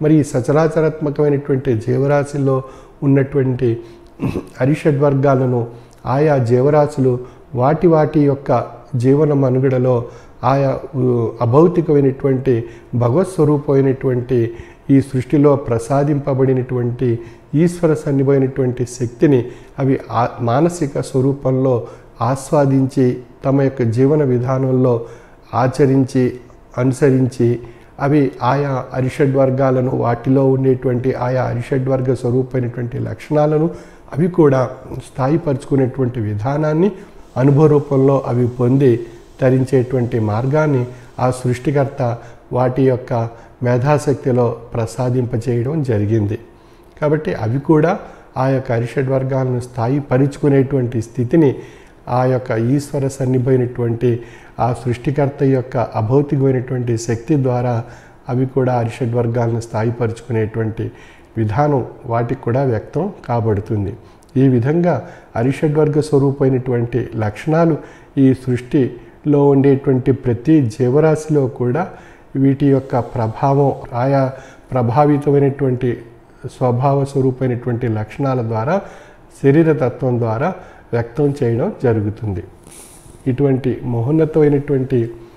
మరి ఈ సచరాచరాత్మకమైనటువంటి జీవరాశిలో ఉన్నటువంటి అరిషడ్వర్గాలను ఆయా జీవరాశులు వాటి వాటి యొక్క జీవన మనుగడలో ఆయా అభౌతికమైనటువంటి భగవత్ స్వరూపమైనటువంటి ఈ సృష్టిలో ప్రసాదింపబడినటువంటి ఈశ్వర సన్నిభమైనటువంటి శక్తిని అవి మానసిక స్వరూపంలో ఆస్వాదించి తమ యొక్క జీవన విధానంలో ఆచరించి అనుసరించి అవి ఆయా అరిషడ్వర్గాలను వాటిలో ఉండేటువంటి ఆయా అరిషడ్వర్గ స్వరూపమైనటువంటి లక్షణాలను అవి కూడా స్థాయిపరుచుకునేటువంటి విధానాన్ని అనుభవ రూపంలో అవి పొంది తరించేటువంటి మార్గాన్ని ఆ సృష్టికర్త వాటి యొక్క మేధాశక్తిలో ప్రసాదింపచేయడం జరిగింది. కాబట్టి అవి కూడా ఆ యొక్క అరిషడ్వర్గాలను స్థాయిపరుచుకునేటువంటి స్థితిని ఆ యొక్క ఈశ్వర సన్నిభైనటువంటి ఆ సృష్టికర్త యొక్క అభౌతికమైనటువంటి శక్తి ద్వారా అవి కూడా అరిషడ్వర్గాలను స్థాయిపరుచుకునేటువంటి విధానం వాటికి కూడా వ్యక్తం కాబడుతుంది. ఈ విధంగా అరిషడ్వర్గ స్వరూపమైనటువంటి లక్షణాలు ఈ సృష్టిలో ఉండేటువంటి ప్రతి జీవరాశిలో కూడా వీటి యొక్క ప్రభావం ఆయా ప్రభావితమైనటువంటి స్వభావ స్వరూపమైనటువంటి లక్షణాల ద్వారా శరీరతత్వం ద్వారా వ్యక్తం చేయడం జరుగుతుంది. ఇటువంటి మహోన్నతమైనటువంటి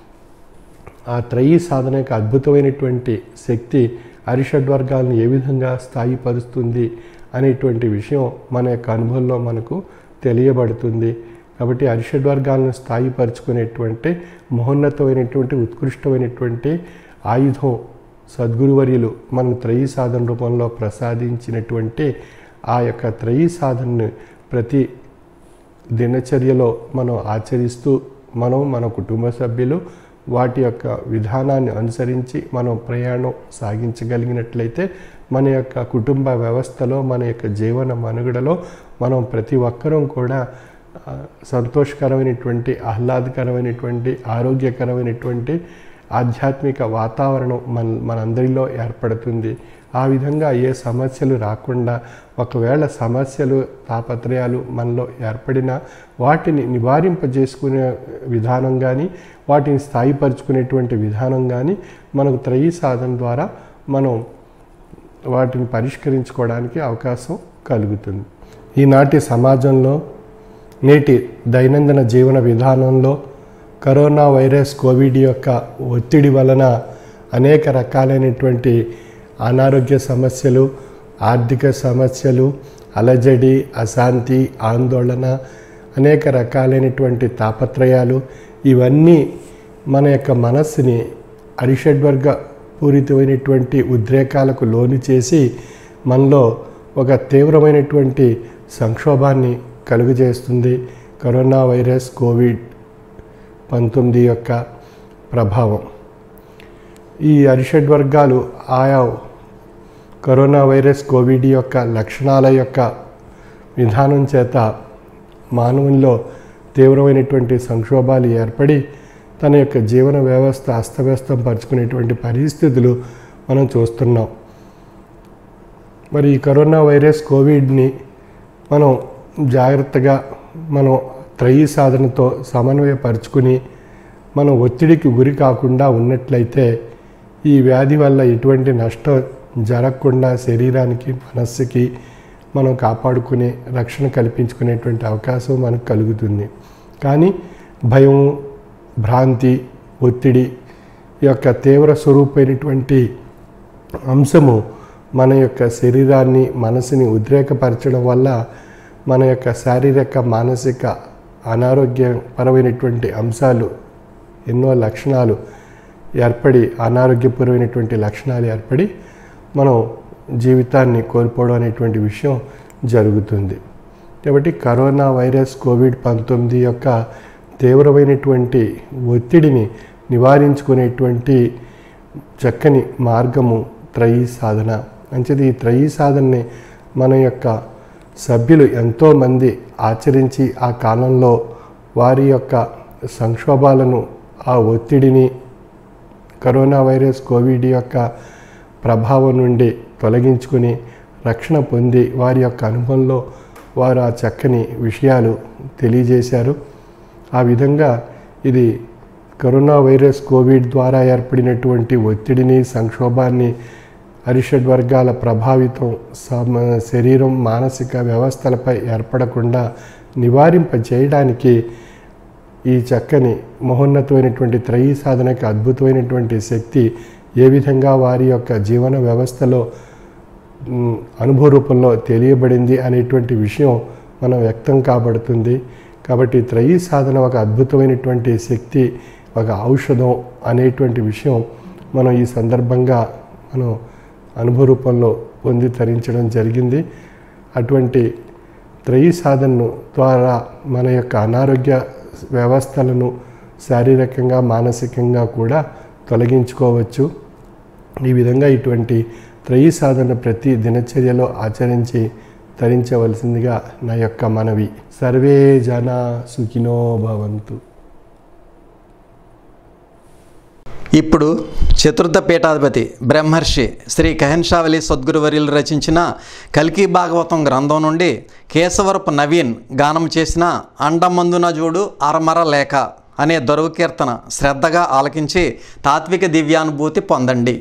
ఆ త్రయీ సాధన యొక్క అద్భుతమైనటువంటి శక్తి అరిషడ్వర్గాలను ఏ విధంగా స్థాయిపరుస్తుంది అనేటువంటి విషయం మన యొక్క అనుభవంలో మనకు తెలియబడుతుంది. కాబట్టి అరిషడ్వర్గాలను స్థాయిపరుచుకునేటువంటి మహోన్నతమైనటువంటి ఉత్కృష్టమైనటువంటి ఆయుధం సద్గురువర్యులు మన త్రయీ సాధన రూపంలో ప్రసాదించినటువంటి ఆ యొక్క త్రయీ సాధనను ప్రతి దినచర్యలో మనం ఆచరిస్తూ మనం మన కుటుంబ సభ్యులు వాటి యొక్క విధానాన్ని అనుసరించి మనం ప్రయాణం సాగించగలిగినట్లయితే మన యొక్క కుటుంబ వ్యవస్థలో మన యొక్క జీవన మనుగడలో మనం ప్రతి ఒక్కరూ కూడా సంతోషకరమైనటువంటి ఆహ్లాదకరమైనటువంటి ఆరోగ్యకరమైనటువంటి ఆధ్యాత్మిక వాతావరణం మన మనందరిలో ఏర్పడుతుంది. ఆ విధంగా ఏ సమస్యలు రాకుండా ఒకవేళ సమస్యలు తాపత్రయాలు మనలో ఏర్పడినా వాటిని నివారింపజేసుకునే విధానం కానీ వాటిని స్థాయిపరుచుకునేటువంటి విధానం కానీ మనకు త్రయీ సాధన ద్వారా మనం వాటిని పరిష్కరించుకోవడానికి అవకాశం కలుగుతుంది. ఈనాటి సమాజంలో నేటి దైనందిన జీవన విధానంలో కరోనా వైరస్ కోవిడ్ యొక్క ఒత్తిడి వలన అనేక రకాలైనటువంటి అనారోగ్య సమస్యలు, ఆర్థిక సమస్యలు, అలజడి, అశాంతి, ఆందోళన, అనేక రకాలైనటువంటి తాపత్రయాలు ఇవన్నీ మన యొక్క మనస్సుని అరిషడ్వర్గ పూరితమైనటువంటి ఉద్రేకాలకు లోను చేసి మనలో ఒక తీవ్రమైనటువంటి సంక్షోభాన్ని కలుగజేస్తుంది. కరోనా వైరస్ కోవిడ్ పంతొమ్మిది యొక్క ప్రభావం ఈ అరిషడ్వర్గాలు ఆయా కరోనా వైరస్ కోవిడ్ యొక్క లక్షణాల యొక్క విధానం చేత మానవుల్లో తీవ్రమైనటువంటి సంక్షోభాలు ఏర్పడి తన యొక్క జీవన వ్యవస్థ అస్తవ్యస్తం పరుచుకునేటువంటి పరిస్థితులు మనం చూస్తున్నాం. మరి ఈ కరోనా వైరస్ కోవిడ్ని మనం జాగ్రత్తగా మనం త్రయీ సాధనతో సమన్వయపరుచుకుని మనం ఒత్తిడికి గురి కాకుండా ఉన్నట్లయితే ఈ వ్యాధి వల్ల ఎటువంటి నష్టం జరగకుండా శరీరానికి మనస్సుకి మనం కాపాడుకునే రక్షణ కల్పించుకునేటువంటి అవకాశం మనకు కలుగుతుంది. కానీ భయం, భ్రాంతి, ఒత్తిడి యొక్క తీవ్ర స్వరూపమైనటువంటి అంశము మన యొక్క శరీరాన్ని మనసుని ఉద్రేకపరచడం వల్ల మన యొక్క శారీరక మానసిక అనారోగ్యపరమైనటువంటి అంశాలు ఎన్నో లక్షణాలు ఏర్పడి అనారోగ్యపరమైనటువంటి లక్షణాలు ఏర్పడి మనం జీవితాన్ని కోల్పోవడం అనేటువంటి విషయం జరుగుతుంది. కాబట్టి కరోనా వైరస్ కోవిడ్ పంతొమ్మిది యొక్క తీవ్రమైనటువంటి ఒత్తిడిని నివారించుకునేటువంటి చక్కని మార్గము త్రయీ సాధన. అంచేది ఈ త్రయీ సాధనని మన యొక్క సభ్యులు ఎంతోమంది ఆచరించి ఆ కాలంలో వారి యొక్క సంక్షోభాలను, ఆ ఒత్తిడిని, కరోనా వైరస్ కోవిడ్ యొక్క ప్రభావం నుండి తొలగించుకుని రక్షణ పొంది వారి యొక్క అనుభవంలో వారు ఆ చక్కని విషయాలు తెలియజేశారు. ఆ విధంగా ఇది కరోనా వైరస్ కోవిడ్ ద్వారా ఏర్పడినటువంటి ఒత్తిడిని, సంక్షోభాన్ని అరిషడ్ వర్గాల ప్రభావితం సమ శరీరం మానసిక వ్యవస్థలపై ఏర్పడకుండా నివారింపజేయడానికి ఈ చక్కని మహోన్నతమైనటువంటి త్రయీ సాధనకి అద్భుతమైనటువంటి శక్తి ఏ విధంగా వారి యొక్క జీవన వ్యవస్థలో అనుభవ రూపంలో తెలియబడింది అనేటువంటి విషయం మనం వ్యక్తం కాబడుతుంది. కాబట్టి త్రయీ సాధన ఒక అద్భుతమైనటువంటి శక్తి, ఒక ఔషధం అనేటువంటి విషయం మనం ఈ సందర్భంగా మనం అనుభవ రూపంలో పొంది తరించడం జరిగింది. అటువంటి త్రయీ సాధనను ద్వారా మన యొక్క అనారోగ్య వ్యవస్థలను శారీరకంగా మానసికంగా కూడా తొలగించుకోవచ్చు. ఈ విధంగా ఇటువంటి త్రయీ సాధన ప్రతి దినచర్యలో ఆచరించి తరించవలసిందిగా నా యొక్క మనవి. సర్వే జన సుఖినో భవంతు. ఇప్పుడు చతుర్థ పీఠాధిపతి బ్రహ్మర్షి శ్రీ కహన్షావలి సద్గురువర్యులు రచించిన కల్కి భాగవతం గ్రంథం నుండి కేశవరపు నవీన్ గానం చేసిన అండమందున జూడు అరమర లేఖ అనే దొరవ కీర్తన శ్రద్ధగా ఆలకించి తాత్విక దివ్యానుభూతి పొందండి.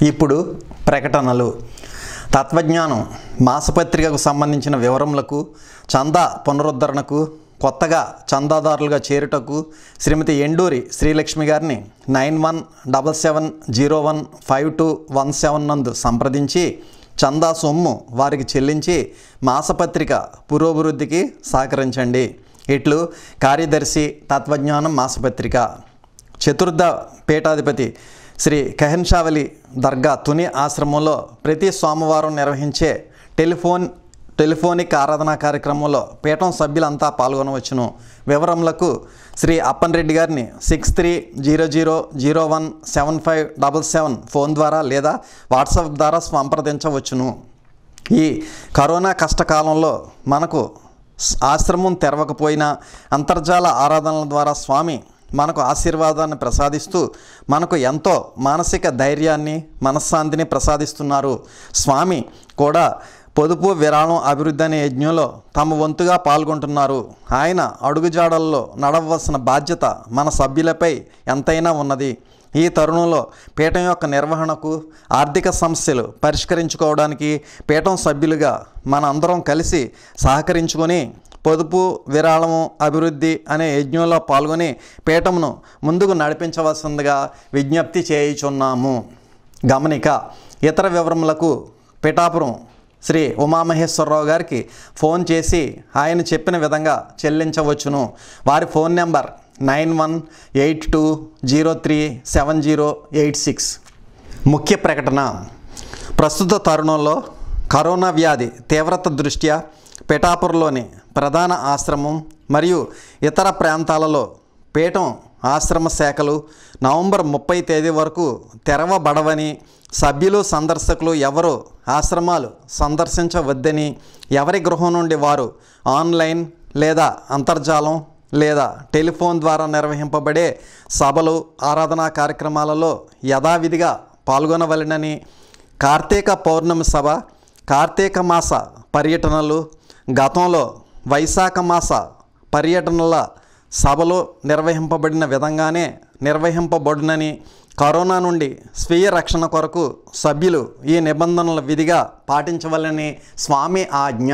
ఇప్పుడు ప్రకటనలు. తత్వజ్ఞానం మాసపత్రికకు సంబంధించిన వివరములకు, చందా పునరుద్ధరణకు, కొత్తగా చందాదారులుగా చేరుటకు శ్రీమతి ఎండూరి శ్రీలక్ష్మి గారిని nine one double seven zero one five two one seven నందు సంప్రదించి చందా సొమ్ము వారికి చెల్లించి మాసపత్రిక పురోభివృద్ధికి సహకరించండి. ఇట్లు కార్యదర్శి, తత్వజ్ఞానం మాసపత్రిక. చతుర్థ పీఠాధిపతి శ్రీ కహన్షావలి దర్గా తుని ఆశ్రమంలో ప్రతి సోమవారం నిర్వహించే టెలిఫోన్ టెలిఫోనిక్ ఆరాధనా కార్యక్రమంలో పీఠం సభ్యులంతా పాల్గొనవచ్చును. వివరములకు శ్రీ అప్పన్ రెడ్డి గారిని six three zero zero zero one seven five double seven phone ద్వారా లేదా వాట్సాప్ ద్వారా సంప్రదించవచ్చును. ఈ కరోనా కష్టకాలంలో మనకు ఆశ్రమం తెరవకపోయినా అంతర్జాల ఆరాధనల ద్వారా స్వామి మనకు ఆశీర్వాదాన్ని ప్రసాదిస్తూ మనకు ఎంతో మానసిక ధైర్యాన్ని, మనశ్శాంతిని ప్రసాదిస్తున్నారు. స్వామి కూడా పొదుపు విరాళం అభివృద్ధి అనే యజ్ఞంలో తమ వంతుగా పాల్గొంటున్నారు. ఆయన అడుగుజాడల్లో నడవలసిన బాధ్యత మన సభ్యులపై ఎంతైనా ఉన్నది. ఈ తరుణంలో పీఠం యొక్క నిర్వహణకు, ఆర్థిక సమస్యలు పరిష్కరించుకోవడానికి పీఠం సభ్యులుగా మన అందరం కలిసి సహకరించుకొని పొదుపు విరాళము అభివృద్ధి అనే యజ్ఞంలో పాల్గొని పీఠమును ముందుకు నడిపించవలసిందిగా విజ్ఞప్తి చేయుచున్నాము. గమనిక. ఇతర వివరములకు పిఠాపురం శ్రీ ఉమామహేశ్వరరావు గారికి ఫోన్ చేసి ఆయన చెప్పిన విధంగా చెల్లించవచ్చును. వారి phone number nine one eight two zero three seven zero eight six. ముఖ్య ప్రకటన. ప్రస్తుత తరుణంలో కరోనా వ్యాధి తీవ్రత దృష్ట్యా పిఠాపురంలోని ప్రధాన ఆశ్రమం మరియు ఇతర ప్రాంతాలలో పీఠం ఆశ్రమ శాఖలు నవంబర్ ముప్పై తేదీ వరకు తెరవబడవని, సభ్యులు సందర్శకులు ఎవరు ఆశ్రమాలు సందర్శించవద్దని, ఎవరి గృహం నుండి వారు ఆన్లైన్ లేదా అంతర్జాలం లేదా టెలిఫోన్ ద్వారా నిర్వహింపబడే సభలు, ఆరాధనా కార్యక్రమాలలో యథావిధిగా పాల్గొనవలెనని, కార్తీక పౌర్ణమి సభ, కార్తీక మాస పర్యటనలు, గతంలో వైశాఖ మాస పర్యటనల సభలు నిర్వహింపబడిన విధంగానే నిర్వహింపబడునని, కరోనా నుండి స్వీయ రక్షణ కొరకు సభ్యులు ఈ నిబంధనలు విధిగా పాటించవలని స్వామి ఆజ్ఞ.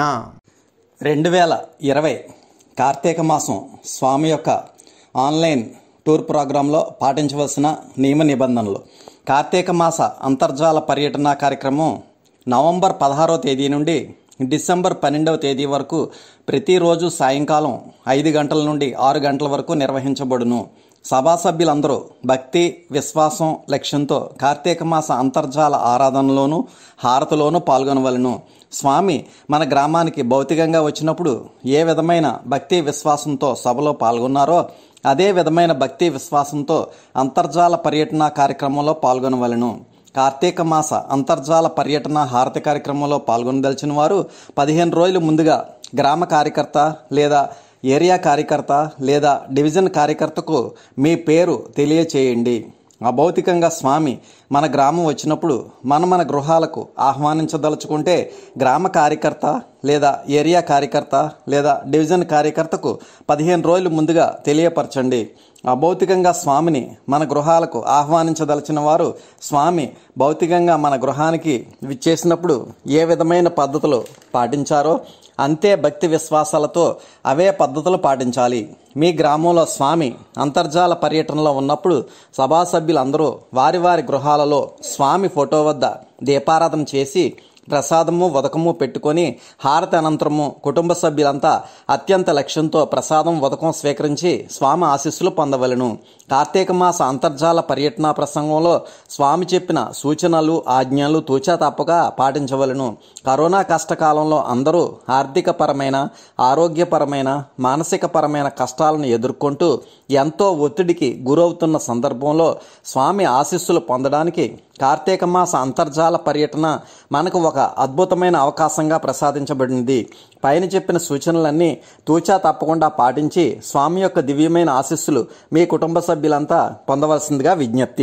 రెండు వేల ఇరవై కార్తీక మాసం స్వామి యొక్క ఆన్లైన్ టూర్ ప్రోగ్రాంలో పాటించవలసిన నియమ నిబంధనలు. కార్తీక మాస అంతర్జాల పర్యటన కార్యక్రమం నవంబర్ పదహారవ తేదీ నుండి డిసెంబర్ పన్నెండవ తేదీ వరకు ప్రతిరోజు సాయంకాలం ఐదు గంటల నుండి ఆరు గంటల వరకు నిర్వహించబడును. సభా సభ్యులందరూ భక్తి, విశ్వాసం, లక్ష్యంతో కార్తీక మాస అంతర్జాల ఆరాధనలోను హారతిలోనూ పాల్గొనవలను. స్వామి మన గ్రామానికి భౌతికంగా వచ్చినప్పుడు ఏ విధమైన భక్తి విశ్వాసంతో సభలో పాల్గొన్నారో అదే విధమైన భక్తి విశ్వాసంతో అంతర్జాల పర్యటన కార్యక్రమంలో పాల్గొనవలను. కార్తీక మాస అంతర్జాల పర్యటన హారతి కార్యక్రమంలో పాల్గొనదలిచిన వారు పదిహేను రోజులు ముందుగా గ్రామ కార్యకర్త లేదా ఏరియా కార్యకర్త లేదా డివిజన్ కార్యకర్తకు మీ పేరు తెలియచేయండి. అభౌతికంగా స్వామి మన గ్రామం వచ్చినప్పుడు మన మన గృహాలకు ఆహ్వానించదలుచుకుంటే గ్రామ కార్యకర్త లేదా ఏరియా కార్యకర్త లేదా డివిజన్ కార్యకర్తకు పదిహేను రోజులు ముందుగా తెలియపరచండి. అభౌతికంగా స్వామిని మన గృహాలకు ఆహ్వానించదలిచిన వారు స్వామి భౌతికంగా మన గృహానికి విచ్చేసినప్పుడు ఏ విధమైన పద్ధతులు పాటించారో అంతే భక్తి విశ్వాసాలతో అవే పద్ధతులు పాటించాలి. మీ గ్రామంలో స్వామి అంతర్జాల పర్యటనలో ఉన్నప్పుడు సభా సభ్యులందరూ వారి వారి గృహాలలో స్వామి ఫోటో వద్ద దీపారాధన చేసి ప్రసాదము ఉదకము పెట్టుకొని హారతి అనంతరము కుటుంబ సభ్యులంతా అత్యంత లక్ష్యంతో ప్రసాదం ఉదకం స్వీకరించి స్వామి ఆశీస్సులు పొందవలెను. కార్తీక మాస అంతర్జాల పర్యటన ప్రసంగంలో స్వామి చెప్పిన సూచనలు, ఆజ్ఞలు తూచా తప్పక పాటించవలెను. కరోనా కష్టకాలంలో అందరూ ఆర్థికపరమైన, ఆరోగ్యపరమైన, మానసిక పరమైన కష్టాలను ఎదుర్కొంటూ ఎంతో ఒత్తిడికి గురవుతున్న సందర్భంలో స్వామి ఆశీస్సులు పొందడానికి కార్తీక మాస అంతర్జాల పర్యటన మనకు ఒక అద్భుతమైన అవకాశంగా ప్రసాదించబడింది. పైన చెప్పిన సూచనలన్నీ తూచా తప్పకుండా పాటించి స్వామి యొక్క దివ్యమైన ఆశీస్సులు మీ కుటుంబ సభ్యులంతా పొందవలసిందిగా విజ్ఞప్తి.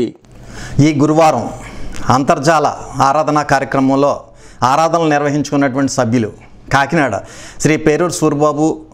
ఈ గురువారం అంతర్జాల ఆరాధన కార్యక్రమంలో ఆరాధనలు నిర్వహించుకున్నటువంటి సభ్యులు కాకినాడ శ్రీ పేరూరు సూరిబాబు,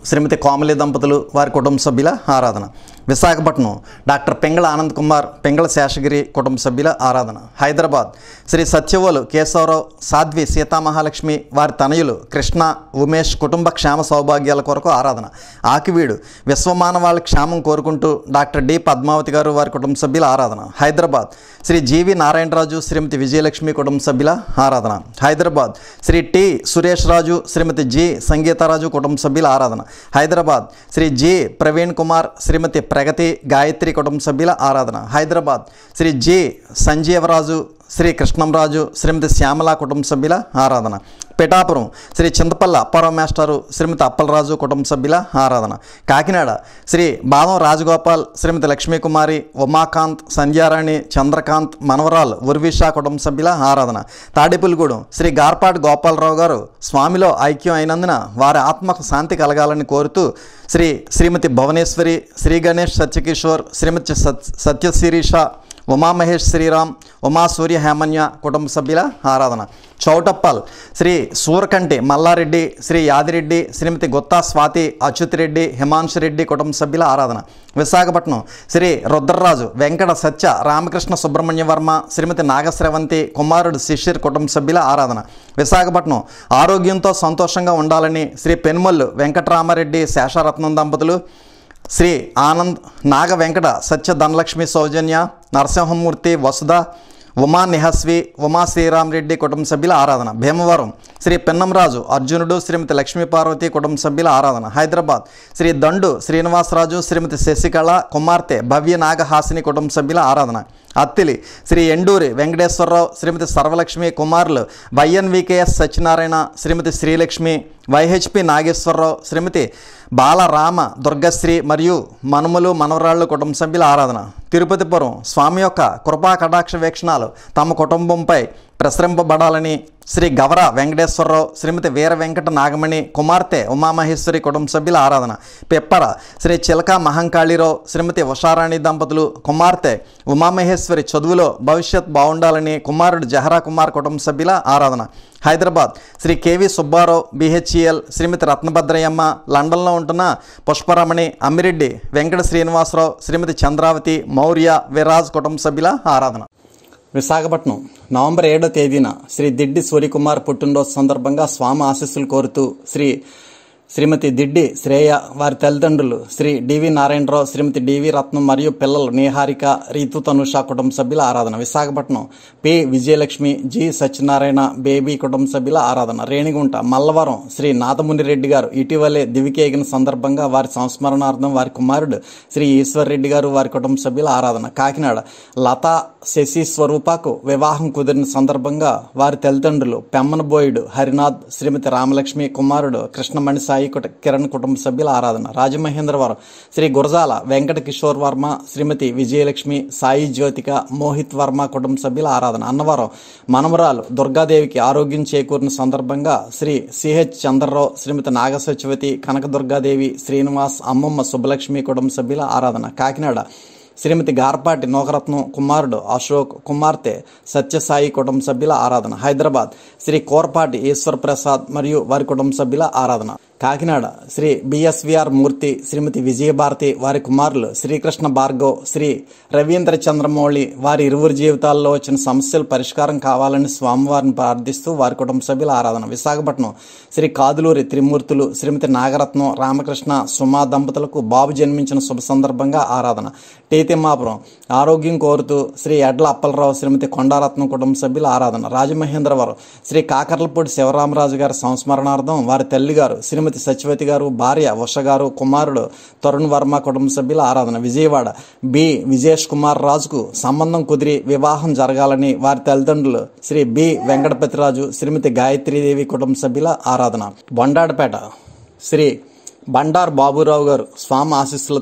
శ్రీమతి కోమలి దంపతులు వారి కుటుంబ సభ్యుల ఆరాధన. విశాఖపట్నం డాక్టర్ పెంగళ ఆనంద్ కుమార్, పెంగళ శేషగిరి కుటుంబ సభ్యుల ఆరాధన. హైదరాబాద్ శ్రీ సత్యవోలు కేశవరావు, సాధ్వి సీతామహాలక్ష్మి వారి తనయులు కృష్ణ, ఉమేష్ కుటుంబ క్షేమ సౌభాగ్యాల కొరకు ఆరాధన. ఆకివీడు విశ్వమానవాళి క్షేమం కోరుకుంటూ డాక్టర్ డి పద్మావతి గారు వారి కుటుంబ సభ్యుల ఆరాధన. హైదరాబాద్ శ్రీ జీవి నారాయణరాజు, శ్రీమతి విజయలక్ష్మి కుటుంబ సభ్యుల ఆరాధన. హైదరాబాద్ శ్రీ టి సురేష్ రాజు, శ్రీమతి జి సంగీతారాజు కుటుంబ సభ్యుల ఆరాధన. హైదరాబాద్ శ్రీ జి ప్రవీణ్ కుమార్, శ్రీమతి ప్రగతి గాయత్రి కుటుంబ సభ్యుల ఆరాధన. హైదరాబాద్ శ్రీ జి సంజీవరాజు, శ్రీ కృష్ణంరాజు, శ్రీమతి శ్యామల కుటుంబ సభ్యుల ఆరాధన. పిఠాపురం శ్రీ చింతపల్ల అప్పారావు మాస్టారు, శ్రీమతి అప్పలరాజు కుటుంబ సభ్యుల ఆరాధన. కాకినాడ శ్రీ బాదం రాజగోపాల్, శ్రీమతి లక్ష్మీకుమారి, ఉమాకాంత్, సంధ్యారాణి, చంద్రకాంత్ మనవరాల్ ఉర్విష కుటుంబ సభ్యుల ఆరాధన. తాడేపులగూడెం శ్రీ గార్పాటి గోపాలరావు గారు స్వామిలో ఐక్యం అయినందున వారి ఆత్మకు శాంతి కలగాలని కోరుతూ శ్రీ శ్రీమతి భువనేశ్వరి, శ్రీ గణేష్ సత్యకిషోర్, శ్రీమతి సత్ సత్యశిరీష, ఉమామహేష్ శ్రీరామ్, ఉమా సూర్య హేమన్య కుటుంబ సభ్యుల ఆరాధన. చౌటప్పల్ శ్రీ సూరకంటి మల్లారెడ్డి, శ్రీ యాదిరెడ్డి, శ్రీమతి గుత్తా స్వాతి, అచ్యుతిరెడ్డి, హిమాంశు రెడ్డి కుటుంబ సభ్యుల ఆరాధన. విశాఖపట్నం శ్రీ రుద్రరాజు, వెంకట సత్య, రామకృష్ణ సుబ్రహ్మణ్య వర్మ, శ్రీమతి నాగశ్రవంతి, కుమారుడు శిష్యర్ కుటుంబ సభ్యుల ఆరాధన. విశాఖపట్నం ఆరోగ్యంతో సంతోషంగా ఉండాలని శ్రీ పెనుమల్లు వెంకటరామారెడ్డి శేషారత్నం దంపతులు, శ్రీ ఆనంద్ నాగ వెంకట సత్య ధనలక్ష్మి సౌజన్య, నరసింహమూర్తి, వసుధ, ఉమా నిహస్వి, ఉమా శ్రీరామరెడ్డి కుటుంబ సభ్యుల ఆరాధన. భీమవరం శ్రీ పిన్నంరాజు అర్జునుడు, శ్రీమతి లక్ష్మీ పార్వతి కుటుంబ సభ్యుల ఆరాధన. హైదరాబాద్ శ్రీ దండు శ్రీనివాసరాజు, శ్రీమతి శశికళ, కుమార్తె భవ్య నాగహాసిని కుటుంబ సభ్యుల ఆరాధన. అత్తిలి శ్రీ ఎండూరి వెంకటేశ్వరరావు, శ్రీమతి సర్వలక్ష్మి, కుమారులు వైఎన్వికేఎస్ సత్యనారాయణ, శ్రీమతి శ్రీలక్ష్మి, వైహెచ్పి నాగేశ్వరరావు, శ్రీమతి బాలరామ దుర్గశ్రీ మరియు మనుమలు మనవరాళ్ళు కుటుంబ సభ్యుల ఆరాధన. తిరుపతిపురం స్వామి యొక్క కృపా కటాక్ష వీక్షణాలు తమ కుటుంబంపై ప్రసరింపబడాలని శ్రీ గవర వెంకటేశ్వరరావు, శ్రీమతి వీర వెంకట నాగమణి, కుమార్తె ఉమామహేశ్వరి కుటుంబ సభ్యుల ఆరాధన. పెప్పర శ్రీ చిలక మహంకాళీరావు, శ్రీమతి ఉషారాణి దంపతులు, కుమార్తె ఉమామహేశ్వరి చదువులో భవిష్యత్ బాగుండాలని కుమారుడు జహరా కుమార్ కుటుంబ సభ్యుల ఆరాధన. హైదరాబాద్ శ్రీ కేవి సుబ్బారావు, బిహెచ్ఈఎల్, శ్రీమతి రత్నభద్రయ్యమ్మ, లండన్లో ఉంటున్న పుష్పరమణి, అమ్మిరెడ్డి వెంకట శ్రీనివాసరావు, శ్రీమతి చంద్రావతి, మౌర్య, విరాజ్ కుటుంబ సభ్యుల ఆరాధన. విశాఖపట్నం నవంబర్ ఏడో తేదీన శ్రీ దిడ్డి సూర్యకుమార్ పుట్టినరోజు సందర్భంగా స్వామి ఆశీస్సులు కోరుతూ శ్రీ శ్రీమతి దిడ్డి శ్రేయ వారి తల్లిదండ్రులు శ్రీ డివి నారాయణరావు, శ్రీమతి డివి రత్నం మరియు పిల్లలు నిహారిక, రీతు తనుష కుటుంబ సభ్యుల ఆరాధన. Visakhapatnam P Vijayalakshmi, G Satyanarayana baby కుటుంబ సభ్యుల ఆరాధన. రేణిగుంట మల్లవరం శ్రీ నాథముని రెడ్డి గారు ఇటీవలే దివికేగిన సందర్భంగా వారి సంస్మరణార్థం వారి కుమారుడు శ్రీ ఈశ్వర్ రెడ్డి గారు వారి కుటుంబ సభ్యుల ఆరాధన. కాకినాడ లతా శశి స్వరూపకు వివాహం కుదిరిన సందర్భంగా వారి తల్లిదండ్రులు పెమ్మనబోయుడు హరినాథ్, శ్రీమతి రామలక్ష్మి, కుమారుడు కృష్ణమణి సాయి కిరణ్ కుటుంబ సభ్యుల ఆరాధన. రాజమహేంద్రవరం శ్రీ గురజాల వెంకట కిషోర్ వర్మ, శ్రీమతి విజయలక్ష్మి, సాయి జ్యోతిక, మోహిత్ వర్మ కుటుంబ సభ్యుల ఆరాధన. అన్నవరం మనమరాలు దుర్గాదేవికి ఆరోగ్యం చేకూరిన సందర్భంగా శ్రీ సిహెచ్ చంద్రరావు, శ్రీమతి నాగసత్యవతి, కనకదుర్గాదేవి, శ్రీనివాస్, అమ్మమ్మ సుబ్బలక్ష్మి కుటుంబ సభ్యుల ఆరాధన. కాకినాడ శ్రీమతి గార్పాటి నోకరత్నం, కుమారుడు అశోక్, కుమార్తె సత్యసాయి కుటుంబ సభ్యుల ఆరాధన. హైదరాబాద్ శ్రీ కోర్పాటి ఈశ్వర్ ప్రసాద్ మరియు వారి కుటుంబ సభ్యుల ఆరాధన. కాకినాడ శ్రీ బిఎస్విఆర్ మూర్తి, శ్రీమతి విజయభారతి, వారి కుమారులు శ్రీకృష్ణ భార్గవ్, శ్రీ రవీంద్ర చంద్రమౌళి వారి ఇరువురి జీవితాల్లో వచ్చిన సమస్యలు పరిష్కారం కావాలని స్వామివారిని ప్రార్థిస్తూ వారి కుటుంబ సభ్యుల ఆరాధన. విశాఖపట్నం శ్రీ కాదులూరి త్రిమూర్తులు, శ్రీమతి నాగరత్నం, రామకృష్ణ, సుమా దంపతులకు బాబు జన్మించిన శుభ సందర్భంగా ఆరాధన. టీతిమ్మాపురం ఆరోగ్యం కోరుతూ శ్రీ ఎడ్ల అప్పలరావు, శ్రీమతి కొండారత్నం కుటుంబ సభ్యుల ఆరాధన. రాజమహేంద్రవరం శ్రీ కాకర్లపూడి శివరామరాజు గారి సంస్మరణార్థం వారి తల్లిగారు శ్రీమతి సత్యవతి గారు, భార్య ఉష గారు, కుమారుడు తరుణ్ వర్మ కుటుంబ సభ్యుల ఆరాధన. విజయవాడ బి విజేష్ కుమార్ రాజుకు సంబంధం కుదిరి వివాహం జరగాలని వారి తల్లిదండ్రులు శ్రీ బి వెంకటపతిరాజు, శ్రీమతి గాయత్రీదేవి కుటుంబ సభ్యుల ఆరాధన. బొండాడపేట శ్రీ బండార్ బాబురావు గారు స్వామి ఆశీస్సులతో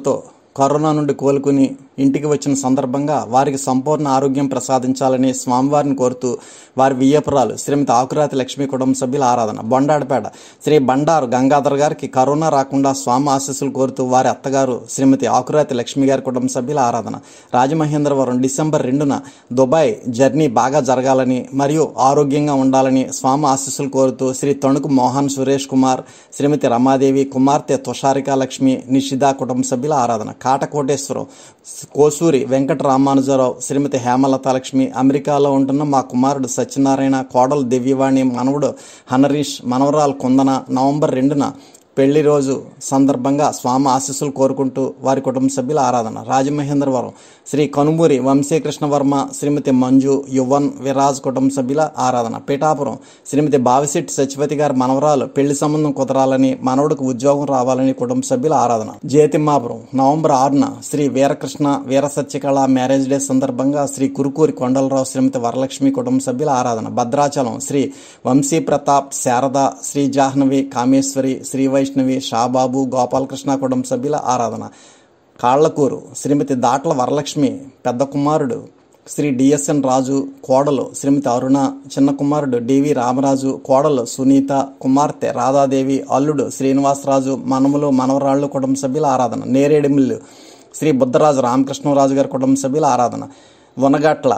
కరోనా నుండి కోలుకుని ఇంటికి వచ్చిన సందర్భంగా వారికి సంపూర్ణ ఆరోగ్యం ప్రసాదించాలని స్వామివారిని కోరుతూ వారి వియ్యపురాలు శ్రీమతి ఆకురాతి లక్ష్మీ కుటుంబ సభ్యుల ఆరాధన. బొండాడపేట శ్రీ బండారు గంగాధర్ గారికి కరోనా రాకుండా స్వామి ఆశీస్సులు కోరుతూ వారి అత్తగారు శ్రీమతి ఆకురాతి లక్ష్మి గారి కుటుంబ సభ్యుల ఆరాధన. రాజమహేంద్రవరం డిసెంబర్ రెండున దుబాయ్ జర్నీ బాగా జరగాలని మరియు ఆరోగ్యంగా ఉండాలని స్వామి ఆశీస్సులు కోరుతూ శ్రీ తణుకు మోహన్ సురేష్ కుమార్, శ్రీమతి రమాదేవి, కుమార్తె తుషారికా లక్ష్మి, నిషిదా కుటుంబ సభ్యుల ఆరాధన. కాటకోటేశ్వరం కోసూరి వెంకట రామానుజరావు, శ్రీమతి హేమలత లక్ష్మి, అమెరికాలో ఉంటున్న మా కుమారుడు సత్యనారాయణ, కోడలు దివ్యవాణి, మనవడు హనరీష్, మనవరాలు కుందన నవంబర్ రెండున పెళ్లి రోజు సందర్భంగా స్వామి ఆశీస్సులు కోరుకుంటూ వారి కుటుంబ సభ్యుల ఆరాధన. రాజమహేంద్రవరం శ్రీ కనుమూరి వంశీకృష్ణ వర్మ, శ్రీమతి మంజు, యువన్, విరాజ్ కుటుంబ సభ్యుల ఆరాధన. పిఠాపురం శ్రీమతి బావిశెట్టి సచివతి గారి మనవరాలు పెళ్లి సంబంధం కుదరాలని, మనవడికి ఉద్యోగం రావాలని కుటుంబ సభ్యుల ఆరాధన. జేతిమ్మాపురం నవంబర్ ఆరున శ్రీ వీరకృష్ణ వీర సత్యకళ మ్యారేజ్ డే సందర్భంగా శ్రీ కురుకూరి కొండలరావు, శ్రీమతి వరలక్ష్మి కుటుంబ సభ్యుల ఆరాధన. భద్రాచలం శ్రీ వంశీ ప్రతాప్, శారద, శ్రీ జాహ్నవి, కామేశ్వరి, శ్రీ వైష్ణవి, షాబాబు, గోపాలకృష్ణ కుటుంబ సభ్యుల ఆరాధన. కాళ్లకూరు శ్రీమతి దాట్ల వరలక్ష్మి, పెద్ద కుమారుడు శ్రీ డిఎస్ఎన్ రాజు, కోడలు శ్రీమతి అరుణ, చిన్న కుమారుడు డివి రామరాజు, కోడలు సునీత, కుమార్తె రాధాదేవి, అల్లుడు శ్రీనివాసరాజు, మనములు మనవరాళ్లు కుటుంబ సభ్యుల ఆరాధన. నేరేడుమిల్లు శ్రీ బుద్ధరాజు రామకృష్ణరాజు గారి కుటుంబ సభ్యుల ఆరాధన. వనగట్ల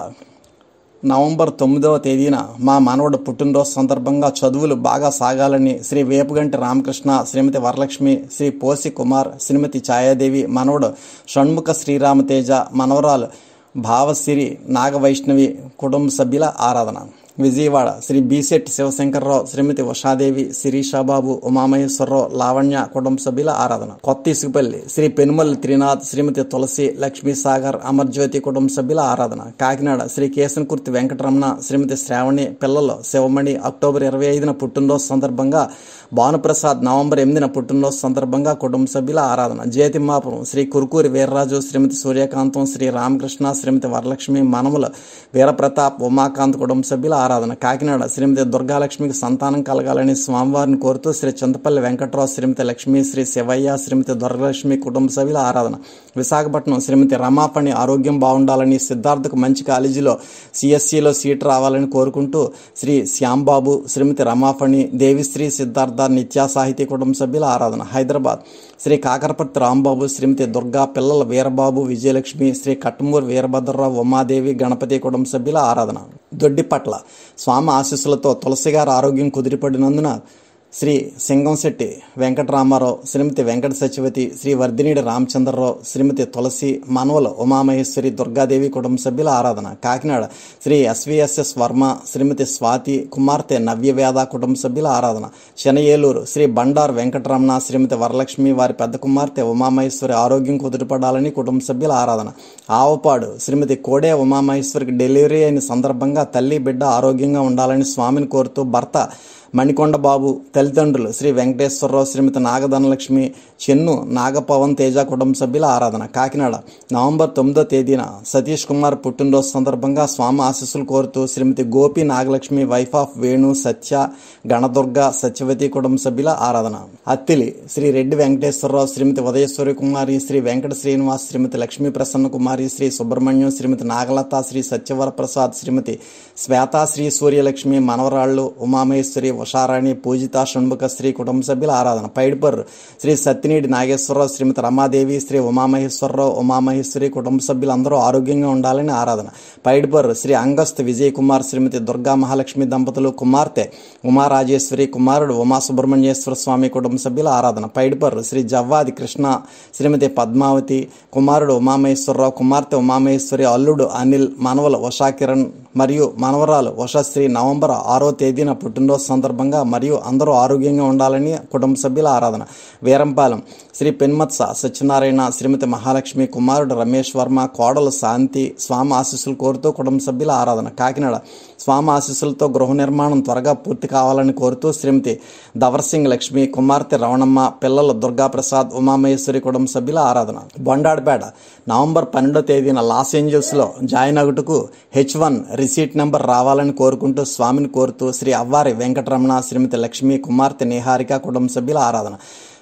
నవంబర్ తొమ్మిదవ తేదీన మా మనవడు పుట్టినరోజు సందర్భంగా చదువులు బాగా సాగాలని శ్రీ వేపుగంటి రామకృష్ణ, శ్రీమతి వరలక్ష్మి, శ్రీ పోసి కుమార్, శ్రీమతి ఛాయాదేవి, మనవడు షణ్ముఖ శ్రీరామతేజ, మనవరాలు భావసిరి నాగవైష్ణవి కుటుంబ సభ్యుల ఆరాధన. విజయవాడ శ్రీ బీసెట్టి శివశంకర్రావు, శ్రీమతి ఉషాదేవి, శిరీషాబాబు, ఉమామహేశ్వరరావు, లావణ్య కుటుంబ సభ్యుల ఆరాధన. కొత్త ఇసుకపల్లి శ్రీ పెనుమల్లి త్రినాథ్, శ్రీమతి తులసి, లక్ష్మీసాగర్, అమర్జ్యోతి కుటుంబ సభ్యుల ఆరాధన. కాకినాడ శ్రీ కేశనకుర్తి వెంకటరమణ, శ్రీమతి శ్రావణి, పిల్లలు శివమణి అక్టోబర్ ఇరవై ఐదున పుట్టినరోజు సందర్భంగా, భానుప్రసాద్ నవంబర్ ఎనిమిదిన పుట్టినరోజు సందర్భంగా కుటుంబ సభ్యుల ఆరాధన. జయతిమ్మాపురం శ్రీ కురుకూరి వీర్రాజు, శ్రీమతి సూర్యకాంతం, శ్రీ రామకృష్ణ, శ్రీమతి వరలక్ష్మి, మనముల వీరప్రతాప్, ఉమాకాంత్ కుటుంబ సభ్యుల ఆరాధన. కాకినాడ శ్రీమతి దుర్గాలక్ష్మికి సంతానం కలగాలని స్వామివారిని కోరుతూ శ్రీ చింతపల్లి వెంకట్రావు, శ్రీమతి లక్ష్మి, శ్రీ శివయ్య, శ్రీమతి దుర్గలక్ష్మి కుటుంబ సభ్యుల ఆరాధన. విశాఖపట్నం శ్రీమతి రమాపణి ఆరోగ్యం బాగుండాలని, సిద్ధార్థకు మంచి కాలేజీలో సిఎస్సిలో సీట్ రావాలని కోరుకుంటూ శ్రీ శ్యాంబాబు, శ్రీమతి రమాపణి, దేవిశ్రీ, సిద్ధార్థ, నిత్యా సాహితీ కుటుంబ సభ్యుల ఆరాధన. హైదరాబాద్ శ్రీ కాకరపర్తి రాంబాబు, శ్రీమతి దుర్గా, పిల్లల వీరబాబు, విజయలక్ష్మి, శ్రీ కట్టమూరు వీరభద్రరావు, ఉమాదేవి, గణపతి కుటుంబ సభ్యుల ఆరాధన. దొడ్డిపట్ల స్వామి ఆశీస్సులతో తులసి గారి ఆరోగ్యం కుదిరిపడినందున శ్రీ సింగంశెట్టి వెంకటరామారావు, శ్రీమతి వెంకట సచివతి, శ్రీ వర్ధినీడి రామచంద్రరావు, శ్రీమతి తులసి, మనవల ఉమామహేశ్వరి, దుర్గాదేవి కుటుంబ సభ్యుల ఆరాధన. కాకినాడ శ్రీ ఎస్విఎస్ఎస్ వర్మ, శ్రీమతి స్వాతి, కుమార్తె నవ్యవేద కుటుంబ సభ్యుల ఆరాధన. శనయేలూరు శ్రీ బండారు వెంకటరమణ, శ్రీమతి వరలక్ష్మి, వారి పెద్ద కుమార్తె ఉమామహేశ్వరి ఆరోగ్యం కుదిరిపడాలని కుటుంబ సభ్యుల ఆరాధన. ఆవపాడు శ్రీమతి కోడే ఉమామహేశ్వరికి డెలివరీ అయిన సందర్భంగా తల్లి బిడ్డ ఆరోగ్యంగా ఉండాలని స్వామిని కోరుతూ భర్త మణికొండ బాబు, తల్లిదండ్రులు శ్రీ వెంకటేశ్వరరావు, శ్రీమతి నాగధనలక్ష్మి, చెన్ను నాగపవన్ తేజ కుటుంబ సభ్యుల ఆరాధన. కాకినాడ నవంబర్ తొమ్మిదో తేదీన సతీష్ కుమార్ పుట్టినరోజు సందర్భంగా స్వామి ఆశీస్సులు కోరుతూ శ్రీమతి గోపి నాగలక్ష్మి, వైఫ్ ఆఫ్ వేణు, సత్య, గణదుర్గ, సత్యవతి కుటుంబ సభ్యుల ఆరాధన. అత్తిలి శ్రీ రెడ్డి వెంకటేశ్వరరావు, శ్రీమతి ఉదయేశ్వరి కుమారి, శ్రీ వెంకట శ్రీనివాస్, శ్రీమతి లక్ష్మీ ప్రసన్న కుమారి, శ్రీ సుబ్రహ్మణ్యం, శ్రీమతి నాగలత, శ్రీ సత్యవర ప్రసాద్, శ్రీమతి శ్వేత, శ్రీ సూర్యలక్ష్మి, మనవరాళ్లు ఉమామహేశ్వరి, ఉషారాణి, పూజిత, షణ్ముఖ శ్రీ కుటుంబ సభ్యుల ఆరాధన. పైడిపర్రు శ్రీ సత్యనీడి నాగేశ్వరరావు, శ్రీమతి రమాదేవి, శ్రీ ఉమామహేశ్వరరావు, ఉమామహేశ్వరి కుటుంబ సభ్యులందరూ ఆరోగ్యంగా ఉండాలని ఆరాధన. పైడిపర్రు శ్రీ అంగస్త్ విజయ్ కుమార్, శ్రీమతి దుర్గా మహాలక్ష్మి దంపతులు, కుమార్తె ఉమారాజేశ్వరి, కుమారుడు ఉమా సుబ్రహ్మణ్యేశ్వర స్వామి కుటుంబ సభ్యుల ఆరాధన. పైడిపర్రు శ్రీ జవ్వాది కృష్ణ, శ్రీమతి పద్మావతి, కుమారుడు ఉమామహేశ్వరరావు, కుమార్తె ఉమామహేశ్వరి, అల్లుడు అనిల్, మనవలు ఉషా కిరణ్ మరియు మనవరాలు ఉషశ్రీ నవంబర్ ఆరో తేదీన పుట్టినరోజు సందర్భంగా మరియు అందరూ ఆరోగ్యంగా ఉండాలని కుటుంబ సభ్యుల ఆరాధన. వీరంపాలెం శ్రీ పెన్మత్స సత్యనారాయణ, శ్రీమతి మహాలక్ష్మి, కుమారుడు రమేష్ వర్మ, కోడలు శాంతి స్వామి ఆశీస్సులు కోరుతూ కుటుంబ సభ్యుల ఆరాధన. కాకినాడ స్వామి ఆశీస్సులతో గృహ నిర్మాణం త్వరగా పూర్తి కావాలని కోరుతూ శ్రీమతి దవర్సింగ్ లక్ష్మి, కుమార్తె రవణమ్మ, పిల్లలు దుర్గాప్రసాద్, ఉమామహేశ్వరి కుటుంబ సభ్యుల ఆరాధన. బొండాడపేట నవంబర్ పన్నెండో తేదీన లాస్ ఏంజల్స్లో జాయిన్ అగుటకు హెచ్ వన్ రిసీట్ నెంబర్ రావాలని కోరుకుంటూ స్వామిని కోరుతూ శ్రీ అవ్వారి వెంకటరమణ, శ్రీమతి లక్ష్మి, కుమార్తె నిహారిక కుటుంబ సభ్యుల ఆరాధన.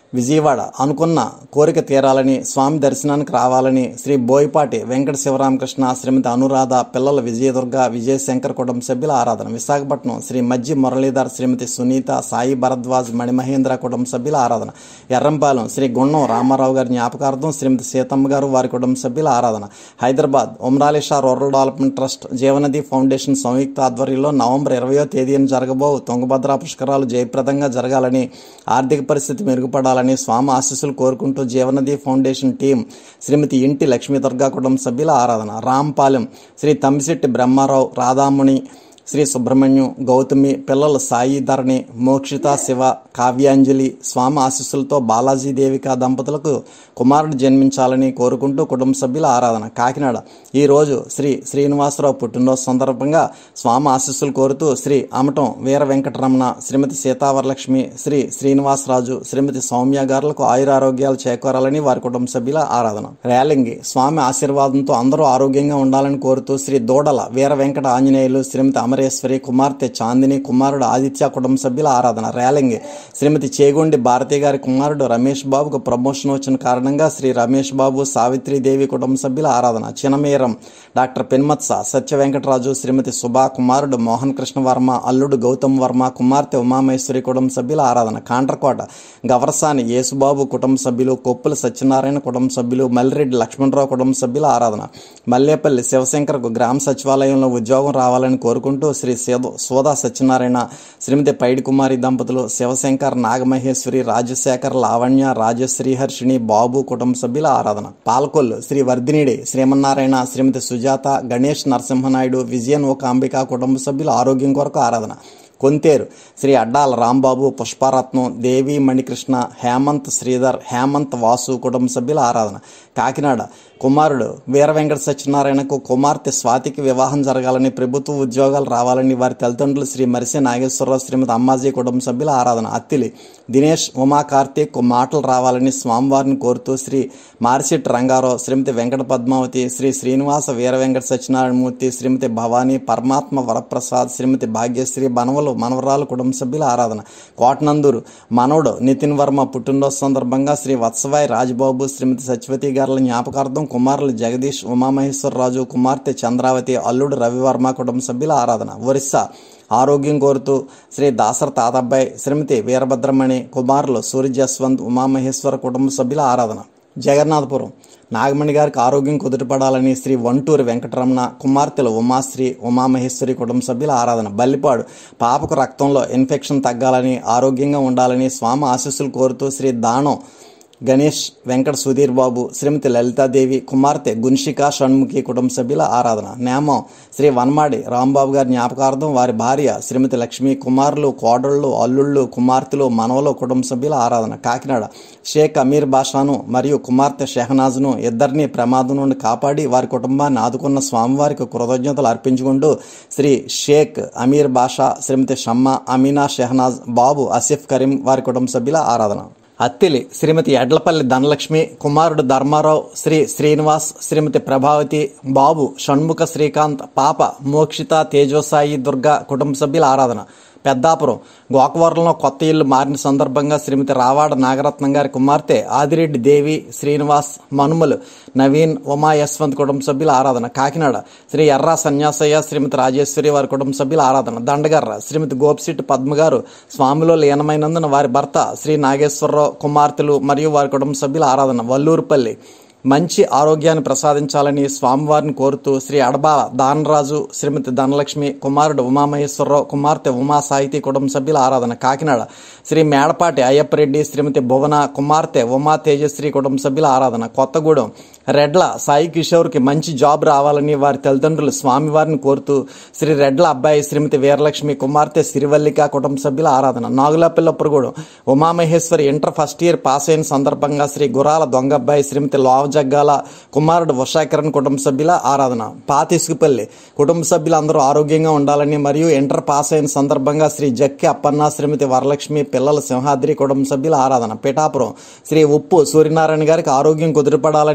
విజయవాడ అనుకున్న కోరిక తీరాలని, స్వామి దర్శనానికి రావాలని శ్రీ బోయపాటి వెంకట శివరామకృష్ణ, శ్రీమతి అనురాధ, పిల్లల విజయదుర్గ, విజయశంకర్ కుటుంబ సభ్యుల ఆరాధన. విశాఖపట్నం శ్రీ మజ్జి మురళీధర్, శ్రీమతి సునీత, సాయి భరద్వాజ్, మణిమహేంద్ర కుటుంబ సభ్యుల ఆరాధన. ఎర్రంపాలెం శ్రీ గుండం రామారావు గారి జ్ఞాపకార్థం శ్రీమతి సీతమ్మ గారు, వారి కుటుంబ సభ్యుల ఆరాధన. Hyderabad Umrali Shah rural development trust, Jeevanadi foundation సంయుక్త ఆధ్వర్యంలో నవంబర్ ఇరవయో తేదీన జరగబో తుంగభద్ర పుష్కరాలు జయప్రదంగా జరగాలని, ఆర్థిక పరిస్థితి మెరుగుపడాలని స్వామి ఆశీస్సులు కోరుకుంటూ జీవనది ఫౌండేషన్ టీం శ్రీమతి ఇంటి లక్ష్మీ దుర్గా కుటుంబ సభ్యుల ఆరాధన. రాంపాలెం శ్రీ తమ్మిశెట్టి బ్రహ్మారావు, రాధాముని, శ్రీ సుబ్రహ్మణ్యం, గౌతమి, పిల్లలు సాయి ధరణి, మోక్షిత, శివ, కావ్యాంజలి స్వామి ఆశీస్సులతో బాలాజీ దేవిక దంపతులకు కుమారుడు జన్మించాలని కోరుకుంటూ కుటుంబ సభ్యుల ఆరాధన. కాకినాడ ఈరోజు శ్రీ శ్రీనివాసరావు పుట్టినరోజు సందర్భంగా స్వామి ఆశీస్సులు కోరుతూ శ్రీ అమటం వీర వెంకటరమణ, శ్రీమతి సీతావరలక్ష్మి, శ్రీ శ్రీనివాసరాజు, శ్రీమతి సౌమ్య గారులకు ఆయురారోగ్యాలు చేకూరాలని వారి కుటుంబ సభ్యుల ఆరాధన. రేలంగి స్వామి ఆశీర్వాదంతో అందరూ ఆరోగ్యంగా ఉండాలని కోరుతూ శ్రీ దూడల వీర వెంకట ఆంజనేయులు, శ్రీమతి అమరేశ్వరి, కుమార్తె చాందిని, కుమారుడు ఆదిత్య కుటుంబ సభ్యుల ఆరాధన. రేలంగి శ్రీమతి చేగొండి భారతి గారి కుమారుడు రమేష్ బాబుకు ప్రమోషన్ వచ్చిన కారణంగా శ్రీ రమేష్ బాబు, సావిత్రీదేవి కుటుంబ సభ్యుల ఆరాధన. చినమేరం డాక్టర్ పెన్మత్స సత్య వెంకటరాజు, శ్రీమతి సుభా, కుమారుడు మోహన్ కృష్ణ వర్మ, అల్లుడు గౌతమ్ వర్మ, కుమార్తె ఉమామహేశ్వరి కుటుంబ సభ్యుల ఆరాధన. కాండ్రకోట గవరసాని యేసుబాబు కుటుంబ సభ్యులు, కొప్పుల సత్యనారాయణ కుటుంబ సభ్యులు, మల్లిరెడ్డి లక్ష్మణరావు కుటుంబ సభ్యుల ఆరాధన. మల్లేపల్లి శివశంకర్కు గ్రామ సచివాలయంలో ఉద్యోగం రావాలని కోరుకుంటూ శ్రీ సోదా సత్యనారాయణ, శ్రీమతి పైడి కుమారి దంపతులు, శివశంకర్, నాగమహేశ్వరి, రాజశేఖర్, లావణ్య, రాజశ్రీహర్షిణి, బాబు కుటుంబ సభ్యుల ఆరాధన. పాలకొల్లు శ్రీ వర్ధినిడి శ్రీమన్నారాయణ, శ్రీమతి సుజాత, గణేష్ నరసింహనాయుడు, విజయన్ ఒక అంబిక కుటుంబ సభ్యుల ఆరోగ్యం కొరకు ఆరాధన. కొంతేరు శ్రీ అడ్డాల రాంబాబు, పుష్పారత్నం, దేవి మణికృష్ణ, హేమంత్ శ్రీధర్, హేమంత్ వాసు కుటుంబ సభ్యుల ఆరాధన. కాకినాడ కుమారుడు వీర వెంకట సత్యనారాయణకు కుమార్తె స్వాతికి వివాహం జరగాలని, ప్రభుత్వ ఉద్యోగాలు రావాలని వారి తల్లిదండ్రులు శ్రీ మరిసె నాగేశ్వరరావు, శ్రీమతి అమ్మాజీ కుటుంబ సభ్యుల ఆరాధన. అత్తిలి దినేష్, ఉమా కార్తీక్ మాటలు రావాలని స్వామివారిని కోరుతూ శ్రీ మారిశెట్టి రంగారావు, శ్రీమతి వెంకట పద్మావతి, శ్రీ శ్రీనివాస వీర వెంకట సత్యనారాయణమూర్తి, శ్రీమతి భవానీ, పరమాత్మ వరప్రసాద్, శ్రీమతి భాగ్యశ్రీ, బనవలు మనవరాలు కుటుంబ సభ్యుల ఆరాధన. కోటనందూరు మనవడు నితిన్ వర్మ పుట్టినరోజు సందర్భంగా శ్రీ వత్సవాయి రాజబాబు, శ్రీమతి సత్యవతి గారుల జ్ఞాపకార్థం కుమారులు జగదీష్, ఉమామహేశ్వరరాజు, కుమార్తె చంద్రావతి, అల్లుడు రవివర్మ కుటుంబ సభ్యుల ఆరాధన. ఒరిస్సా ఆరోగ్యం కోరుతూ శ్రీ దాసర తాతబ్బాయి, శ్రీమతి వీరభద్రమణి, కుమారులు సూర్య జస్వంత్, ఉమామహేశ్వర కుటుంబ సభ్యుల ఆరాధన. జగన్నాథపురం నాగమణి గారికి ఆరోగ్యం కుదుటపడాలని శ్రీ వంటూరి వెంకటరమణ, కుమార్తెలు ఉమాశ్రీ, ఉమామహేశ్వరి కుటుంబ సభ్యుల ఆరాధన. బల్లిపాడు పాపకు రక్తంలో ఇన్ఫెక్షన్ తగ్గాలని, ఆరోగ్యంగా ఉండాలని స్వామి ఆశీస్సులు కోరుతూ శ్రీ దానం గణేష్, వెంకట సుధీర్ బాబు, శ్రీమతి లలితాదేవి, కుమార్తె గున్షిక షణ్ముఖి కుటుంబ సభ్యుల ఆరాధన. నేమం శ్రీ వన్మాడి రాంబాబు గారి జ్ఞాపకార్థం వారి భార్య శ్రీమతి లక్ష్మి, కుమారులు, కోడళ్ళు, అల్లుళ్ళు, కుమార్తెలు, మనవలు కుటుంబ సభ్యుల ఆరాధన. కాకినాడ షేక్ అమీర్ బాషాను మరియు కుమార్తె షెహనాజ్ను ఇద్దరిని ప్రమాదం నుండి కాపాడి వారి కుటుంబాన్ని ఆదుకున్న స్వామివారికి కృతజ్ఞతలు అర్పించుకుంటూ శ్రీ షేక్ అమీర్ బాషా, శ్రీమతి షమ్మ, అమీనా, షెహనాజ్, బాబు ఆసిఫ్ కరీం వారి కుటుంబ సభ్యుల ఆరాధన. అత్తిలి శ్రీమతి ఎడ్లపల్లి ధనలక్ష్మి, కుమారుడు ధర్మారావు, శ్రీ శ్రీనివాస్, శ్రీమతి ప్రభావతి, బాబు షణ్ముఖ శ్రీకాంత్, పాప మోక్షిత, తేజోసాయి దుర్గా కుటుంబ సభ్యుల ఆరాధన. పెద్దాపురం గోకవరంలో కొత్త ఇల్లు మారిన సందర్భంగా శ్రీమతి రావాడ నాగరత్నం గారి కుమార్తె ఆదిరెడ్డి దేవి, శ్రీనివాస్, మనుమలు నవీన్, ఉమా యశ్వంత్ కుటుంబ సభ్యుల ఆరాధన. కాకినాడ శ్రీ ఎర్రా సన్యాసయ్య, శ్రీమతి రాజేశ్వరి వారి కుటుంబ సభ్యుల ఆరాధన. దండగర్ర శ్రీమతి గోపిశెట్టి పద్మగారు స్వామిలో లీనమైనందున వారి భర్త శ్రీ నాగేశ్వరరావు, కుమార్తెలు మరియు వారి కుటుంబ సభ్యుల ఆరాధన. వల్లూరుపల్లి మంచి ఆరోగ్యాన్ని ప్రసాదించాలని స్వామివారిని కోరుతూ శ్రీ అడబాల దానరాజు, శ్రీమతి ధనలక్ష్మి, కుమారుడు ఉమామహేశ్వరరావు, కుమార్తె ఉమా సాహితీ కుటుంబ సభ్యుల ఆరాధన. కాకినాడ శ్రీ మేడపాటి అయ్యప్పరెడ్డి, శ్రీమతి భువన, కుమార్తె ఉమా తేజశ్రీ కుటుంబ సభ్యుల ఆరాధన. కొత్తగూడెం రెడ్ల సాయి కిషోర్కి మంచి జాబ్ రావాలని వారి తల్లిదండ్రులు స్వామివారిని కోరుతూ శ్రీ రెడ్ల అబ్బాయి శ్రీమతి వీరలక్ష్మి, కుమార్తె సిరివల్లిక కుటుంబ సభ్యుల ఆరాధన. Nagulapillapuragudem Umamaheswari inter first year pass అయిన సందర్భంగా శ్రీ గురాల దొంగబ్బాయి, శ్రీమతి లావ జగ్గాల, కుమారుడు వర్షాకిరణ్ కుటుంబ సభ్యుల ఆరాధన. పాతిసుకుపల్లి కుటుంబ సభ్యులందరూ ఆరోగ్యంగా ఉండాలని మరియు ఇంటర్ పాస్ అయిన సందర్భంగా శ్రీ జక్కి అప్పన్న, శ్రీమతి వరలక్ష్మి, పిల్లల సింహాద్రి కుటుంబ సభ్యుల ఆరాధన. పిఠాపురం శ్రీ ఉప్పు సూర్యనారాయణ గారికి ఆరోగ్యం కుదురుపడాలని వారి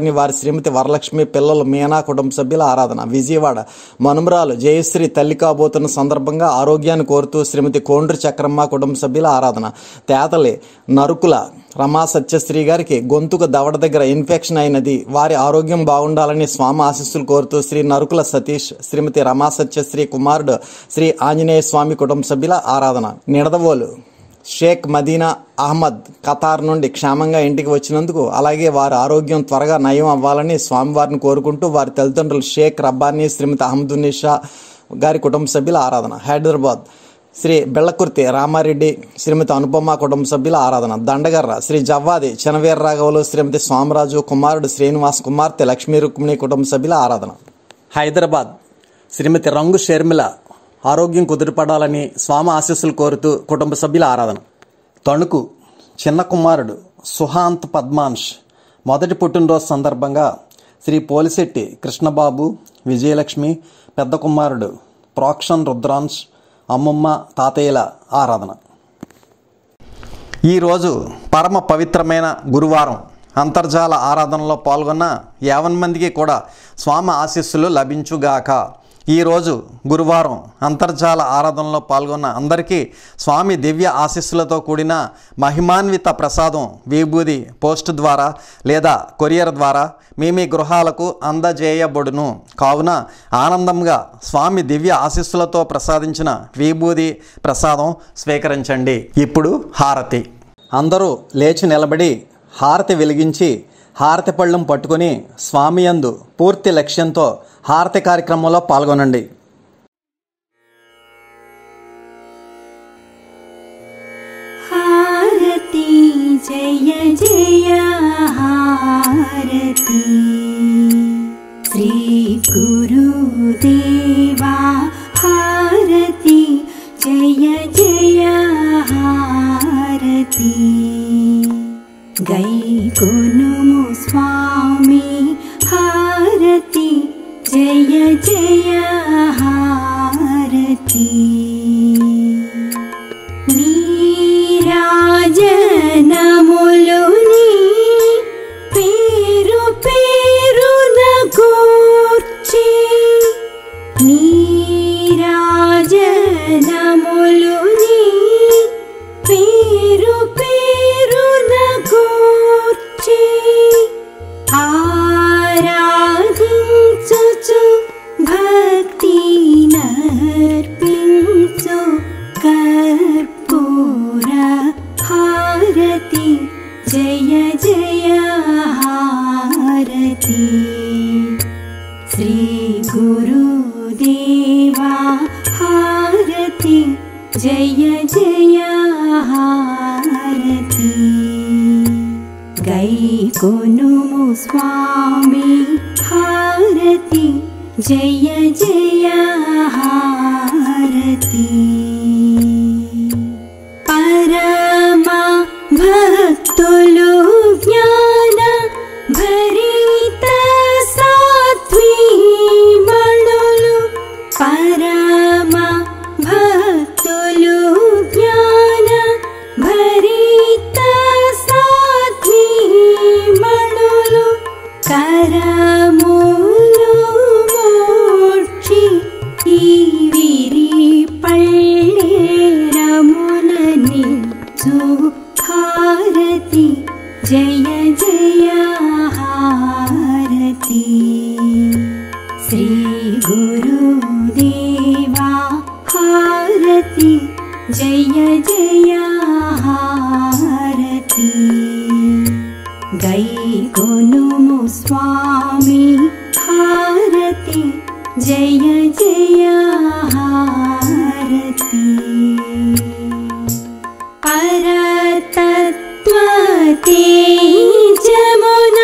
శ్రీమతి వరలక్ష్మి పిల్లలు మీనా కుటుంబ సభ్యుల ఆరాధన. విజయవాడ మనుమరాలు జయశ్రీ తల్లి కాబోతున్న సందర్భంగా ఆరోగ్యాన్ని కోరుతూ శ్రీమతి కోండ్రి చక్రమ్మ కుటుంబ సభ్యుల ఆరాధన. తేతలి నరుకుల రమా సత్యశ్రీ గారికి గొంతుకు దవడ దగ్గర ఇన్ఫెక్షన్ అయినది, వారి ఆరోగ్యం బాగుండాలని స్వామి ఆశీస్సులు కోరుతూ శ్రీ నరుకుల సతీష్ శ్రీమతి రమా సత్యశ్రీ కుమారుడు శ్రీ ఆంజనేయ స్వామి కుటుంబ సభ్యుల ఆరాధన. నిడదవోలు షేక్ మదీనా అహ్మద్ ఖతార్ నుండి క్షేమంగా ఇంటికి వచ్చినందుకు, అలాగే వారి ఆరోగ్యం త్వరగా నయం అవ్వాలని స్వామివారిని కోరుకుంటూ వారి తల్లిదండ్రులు షేక్ రబ్బానీ శ్రీమతి అహ్మదున్నిషా గారి కుటుంబ సభ్యుల ఆరాధన. హైదరాబాద్ శ్రీ బెల్లకుర్తి రామారెడ్డి శ్రీమతి అనుపమ కుటుంబ సభ్యుల ఆరాధన. దండగర్ర శ్రీ జవ్వాది చనవీర రాఘవులు శ్రీమతి స్వామిరాజు కుమారుడు శ్రీనివాస్ కుమార్తె లక్ష్మీ రుక్మిణి కుటుంబ సభ్యుల ఆరాధన. హైదరాబాద్ శ్రీమతి రంగు షర్మిల ఆరోగ్యం కుదిరిపడాలని స్వామి ఆశీస్సులు కోరుతూ కుటుంబ సభ్యుల ఆరాధన. తణుకు చిన్న కుమారుడు సుహాంత్ పద్మాంష్ మొదటి పుట్టినరోజు సందర్భంగా శ్రీ పోలిశెట్టి కృష్ణబాబు విజయలక్ష్మి పెద్ద కుమారుడు ప్రోక్షన్ రుద్రాంశ్ అమ్మమ్మ తాతయ్యల ఆరాధన. ఈరోజు పరమ పవిత్రమైన గురువారం. అంతర్జాల ఆరాధనలో పాల్గొన్న యావన్ మందికి కూడా స్వామి ఆశీస్సులు లభించుగాక. ఈరోజు గురువారం అంతర్జాల ఆరాధనలో పాల్గొన్న అందరికీ స్వామి దివ్య ఆశీస్సులతో కూడిన మహిమాన్విత ప్రసాదం విభూది పోస్ట్ ద్వారా లేదా కొరియర్ ద్వారా మీ మీ గృహాలకు అందజేయబడును. కావున ఆనందంగా స్వామి దివ్య ఆశీస్సులతో ప్రసాదించిన విభూది ప్రసాదం స్వీకరించండి. ఇప్పుడు హారతి. అందరూ లేచి నిలబడి హారతి వెలిగించి హారతి పళ్ళం పట్టుకొని స్వామి యందు పూర్తి లక్ష్యంతో హారతి కార్యక్రమంలో పాల్గొనండి. హారతి జయ జయ హారతి శ్రీ గురుదేవా హారతి జయ జయ హారతి గై కొనుము స్వామి హారతి జయ జయ హారతి నీరాజనములు నీ పేరు పేరున కూర్చి నీరాజనములు నీ పేరు పేరున కూర్చి ఆరాధించుచు భక్తి నర్పించు కర్పూర హారతి జయ జయ హారతి శ్రీ గురుదేవా హారతి జయ జయ హారతి గై కొనుము స్వామి హారతి జయ జయ హారతి పరమ భక్తులు జ్ఞాన భరిత సాత్వీ మణులు పరమ భక్తులు జ్ఞాన భరిత సాత్వీ మణులు కరములు మోక్షి ఈ విరి పళ్ళేరములని హారతి జయ జయ హారతి శ్రీ గురుదేవా హారతి జయ జయ హారతి గై కొనుము స్వామి హారతి జయ జయ హారతి పరతత్వ తేజమున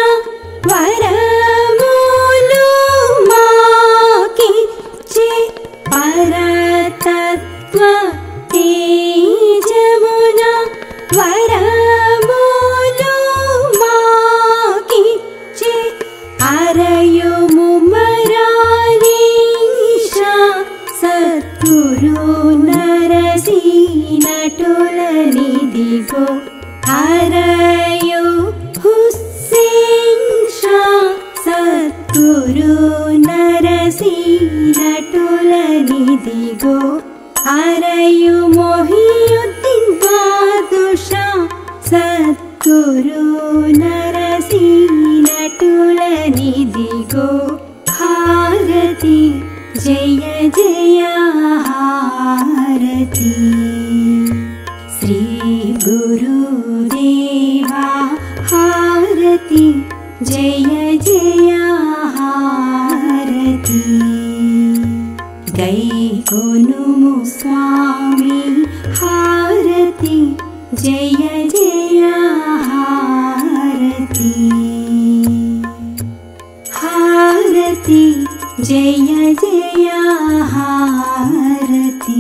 వరములు మాకిచ్చే పరతత్వ తేజమున వరములు మాకిచ్చే అరయుము మరాలీషా సద్గురు నరసీనటులనిదిగో హరయు హుస్సేన్ షా నటులనిదిగో అరయు మొహియుద్దీన్ బాదుషా సద్గురు నరసి నటులనిదిగో హారతి జయ జయ హారతి శ్రీ గురుదేవా హారతి జయ జయ హారతి గై కొనుము స్వామి హారతి జయ జయ హారతి హారతి జయ జయ హారతి.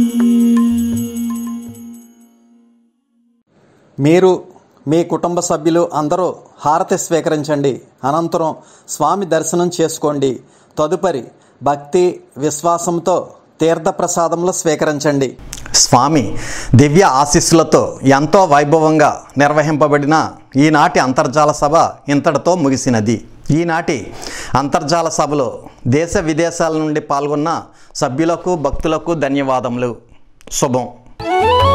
మీరు మీ కుటుంబ సభ్యులు అందరూ హారతి స్వీకరించండి. అనంతరం స్వామి దర్శనం చేసుకోండి. తదుపరి భక్తి విశ్వాసంతో తీర్థప్రసాదములు స్వీకరించండి. స్వామి దివ్య ఆశీస్సులతో ఎంతో వైభవంగా నిర్వహింపబడిన ఈనాటి అంతర్జాల సభ ఇంతటితో ముగిసినది. ఈనాటి అంతర్జాల సభలో దేశ విదేశాల నుండి పాల్గొన్న సభ్యులకు భక్తులకు ధన్యవాదములు. శుభం.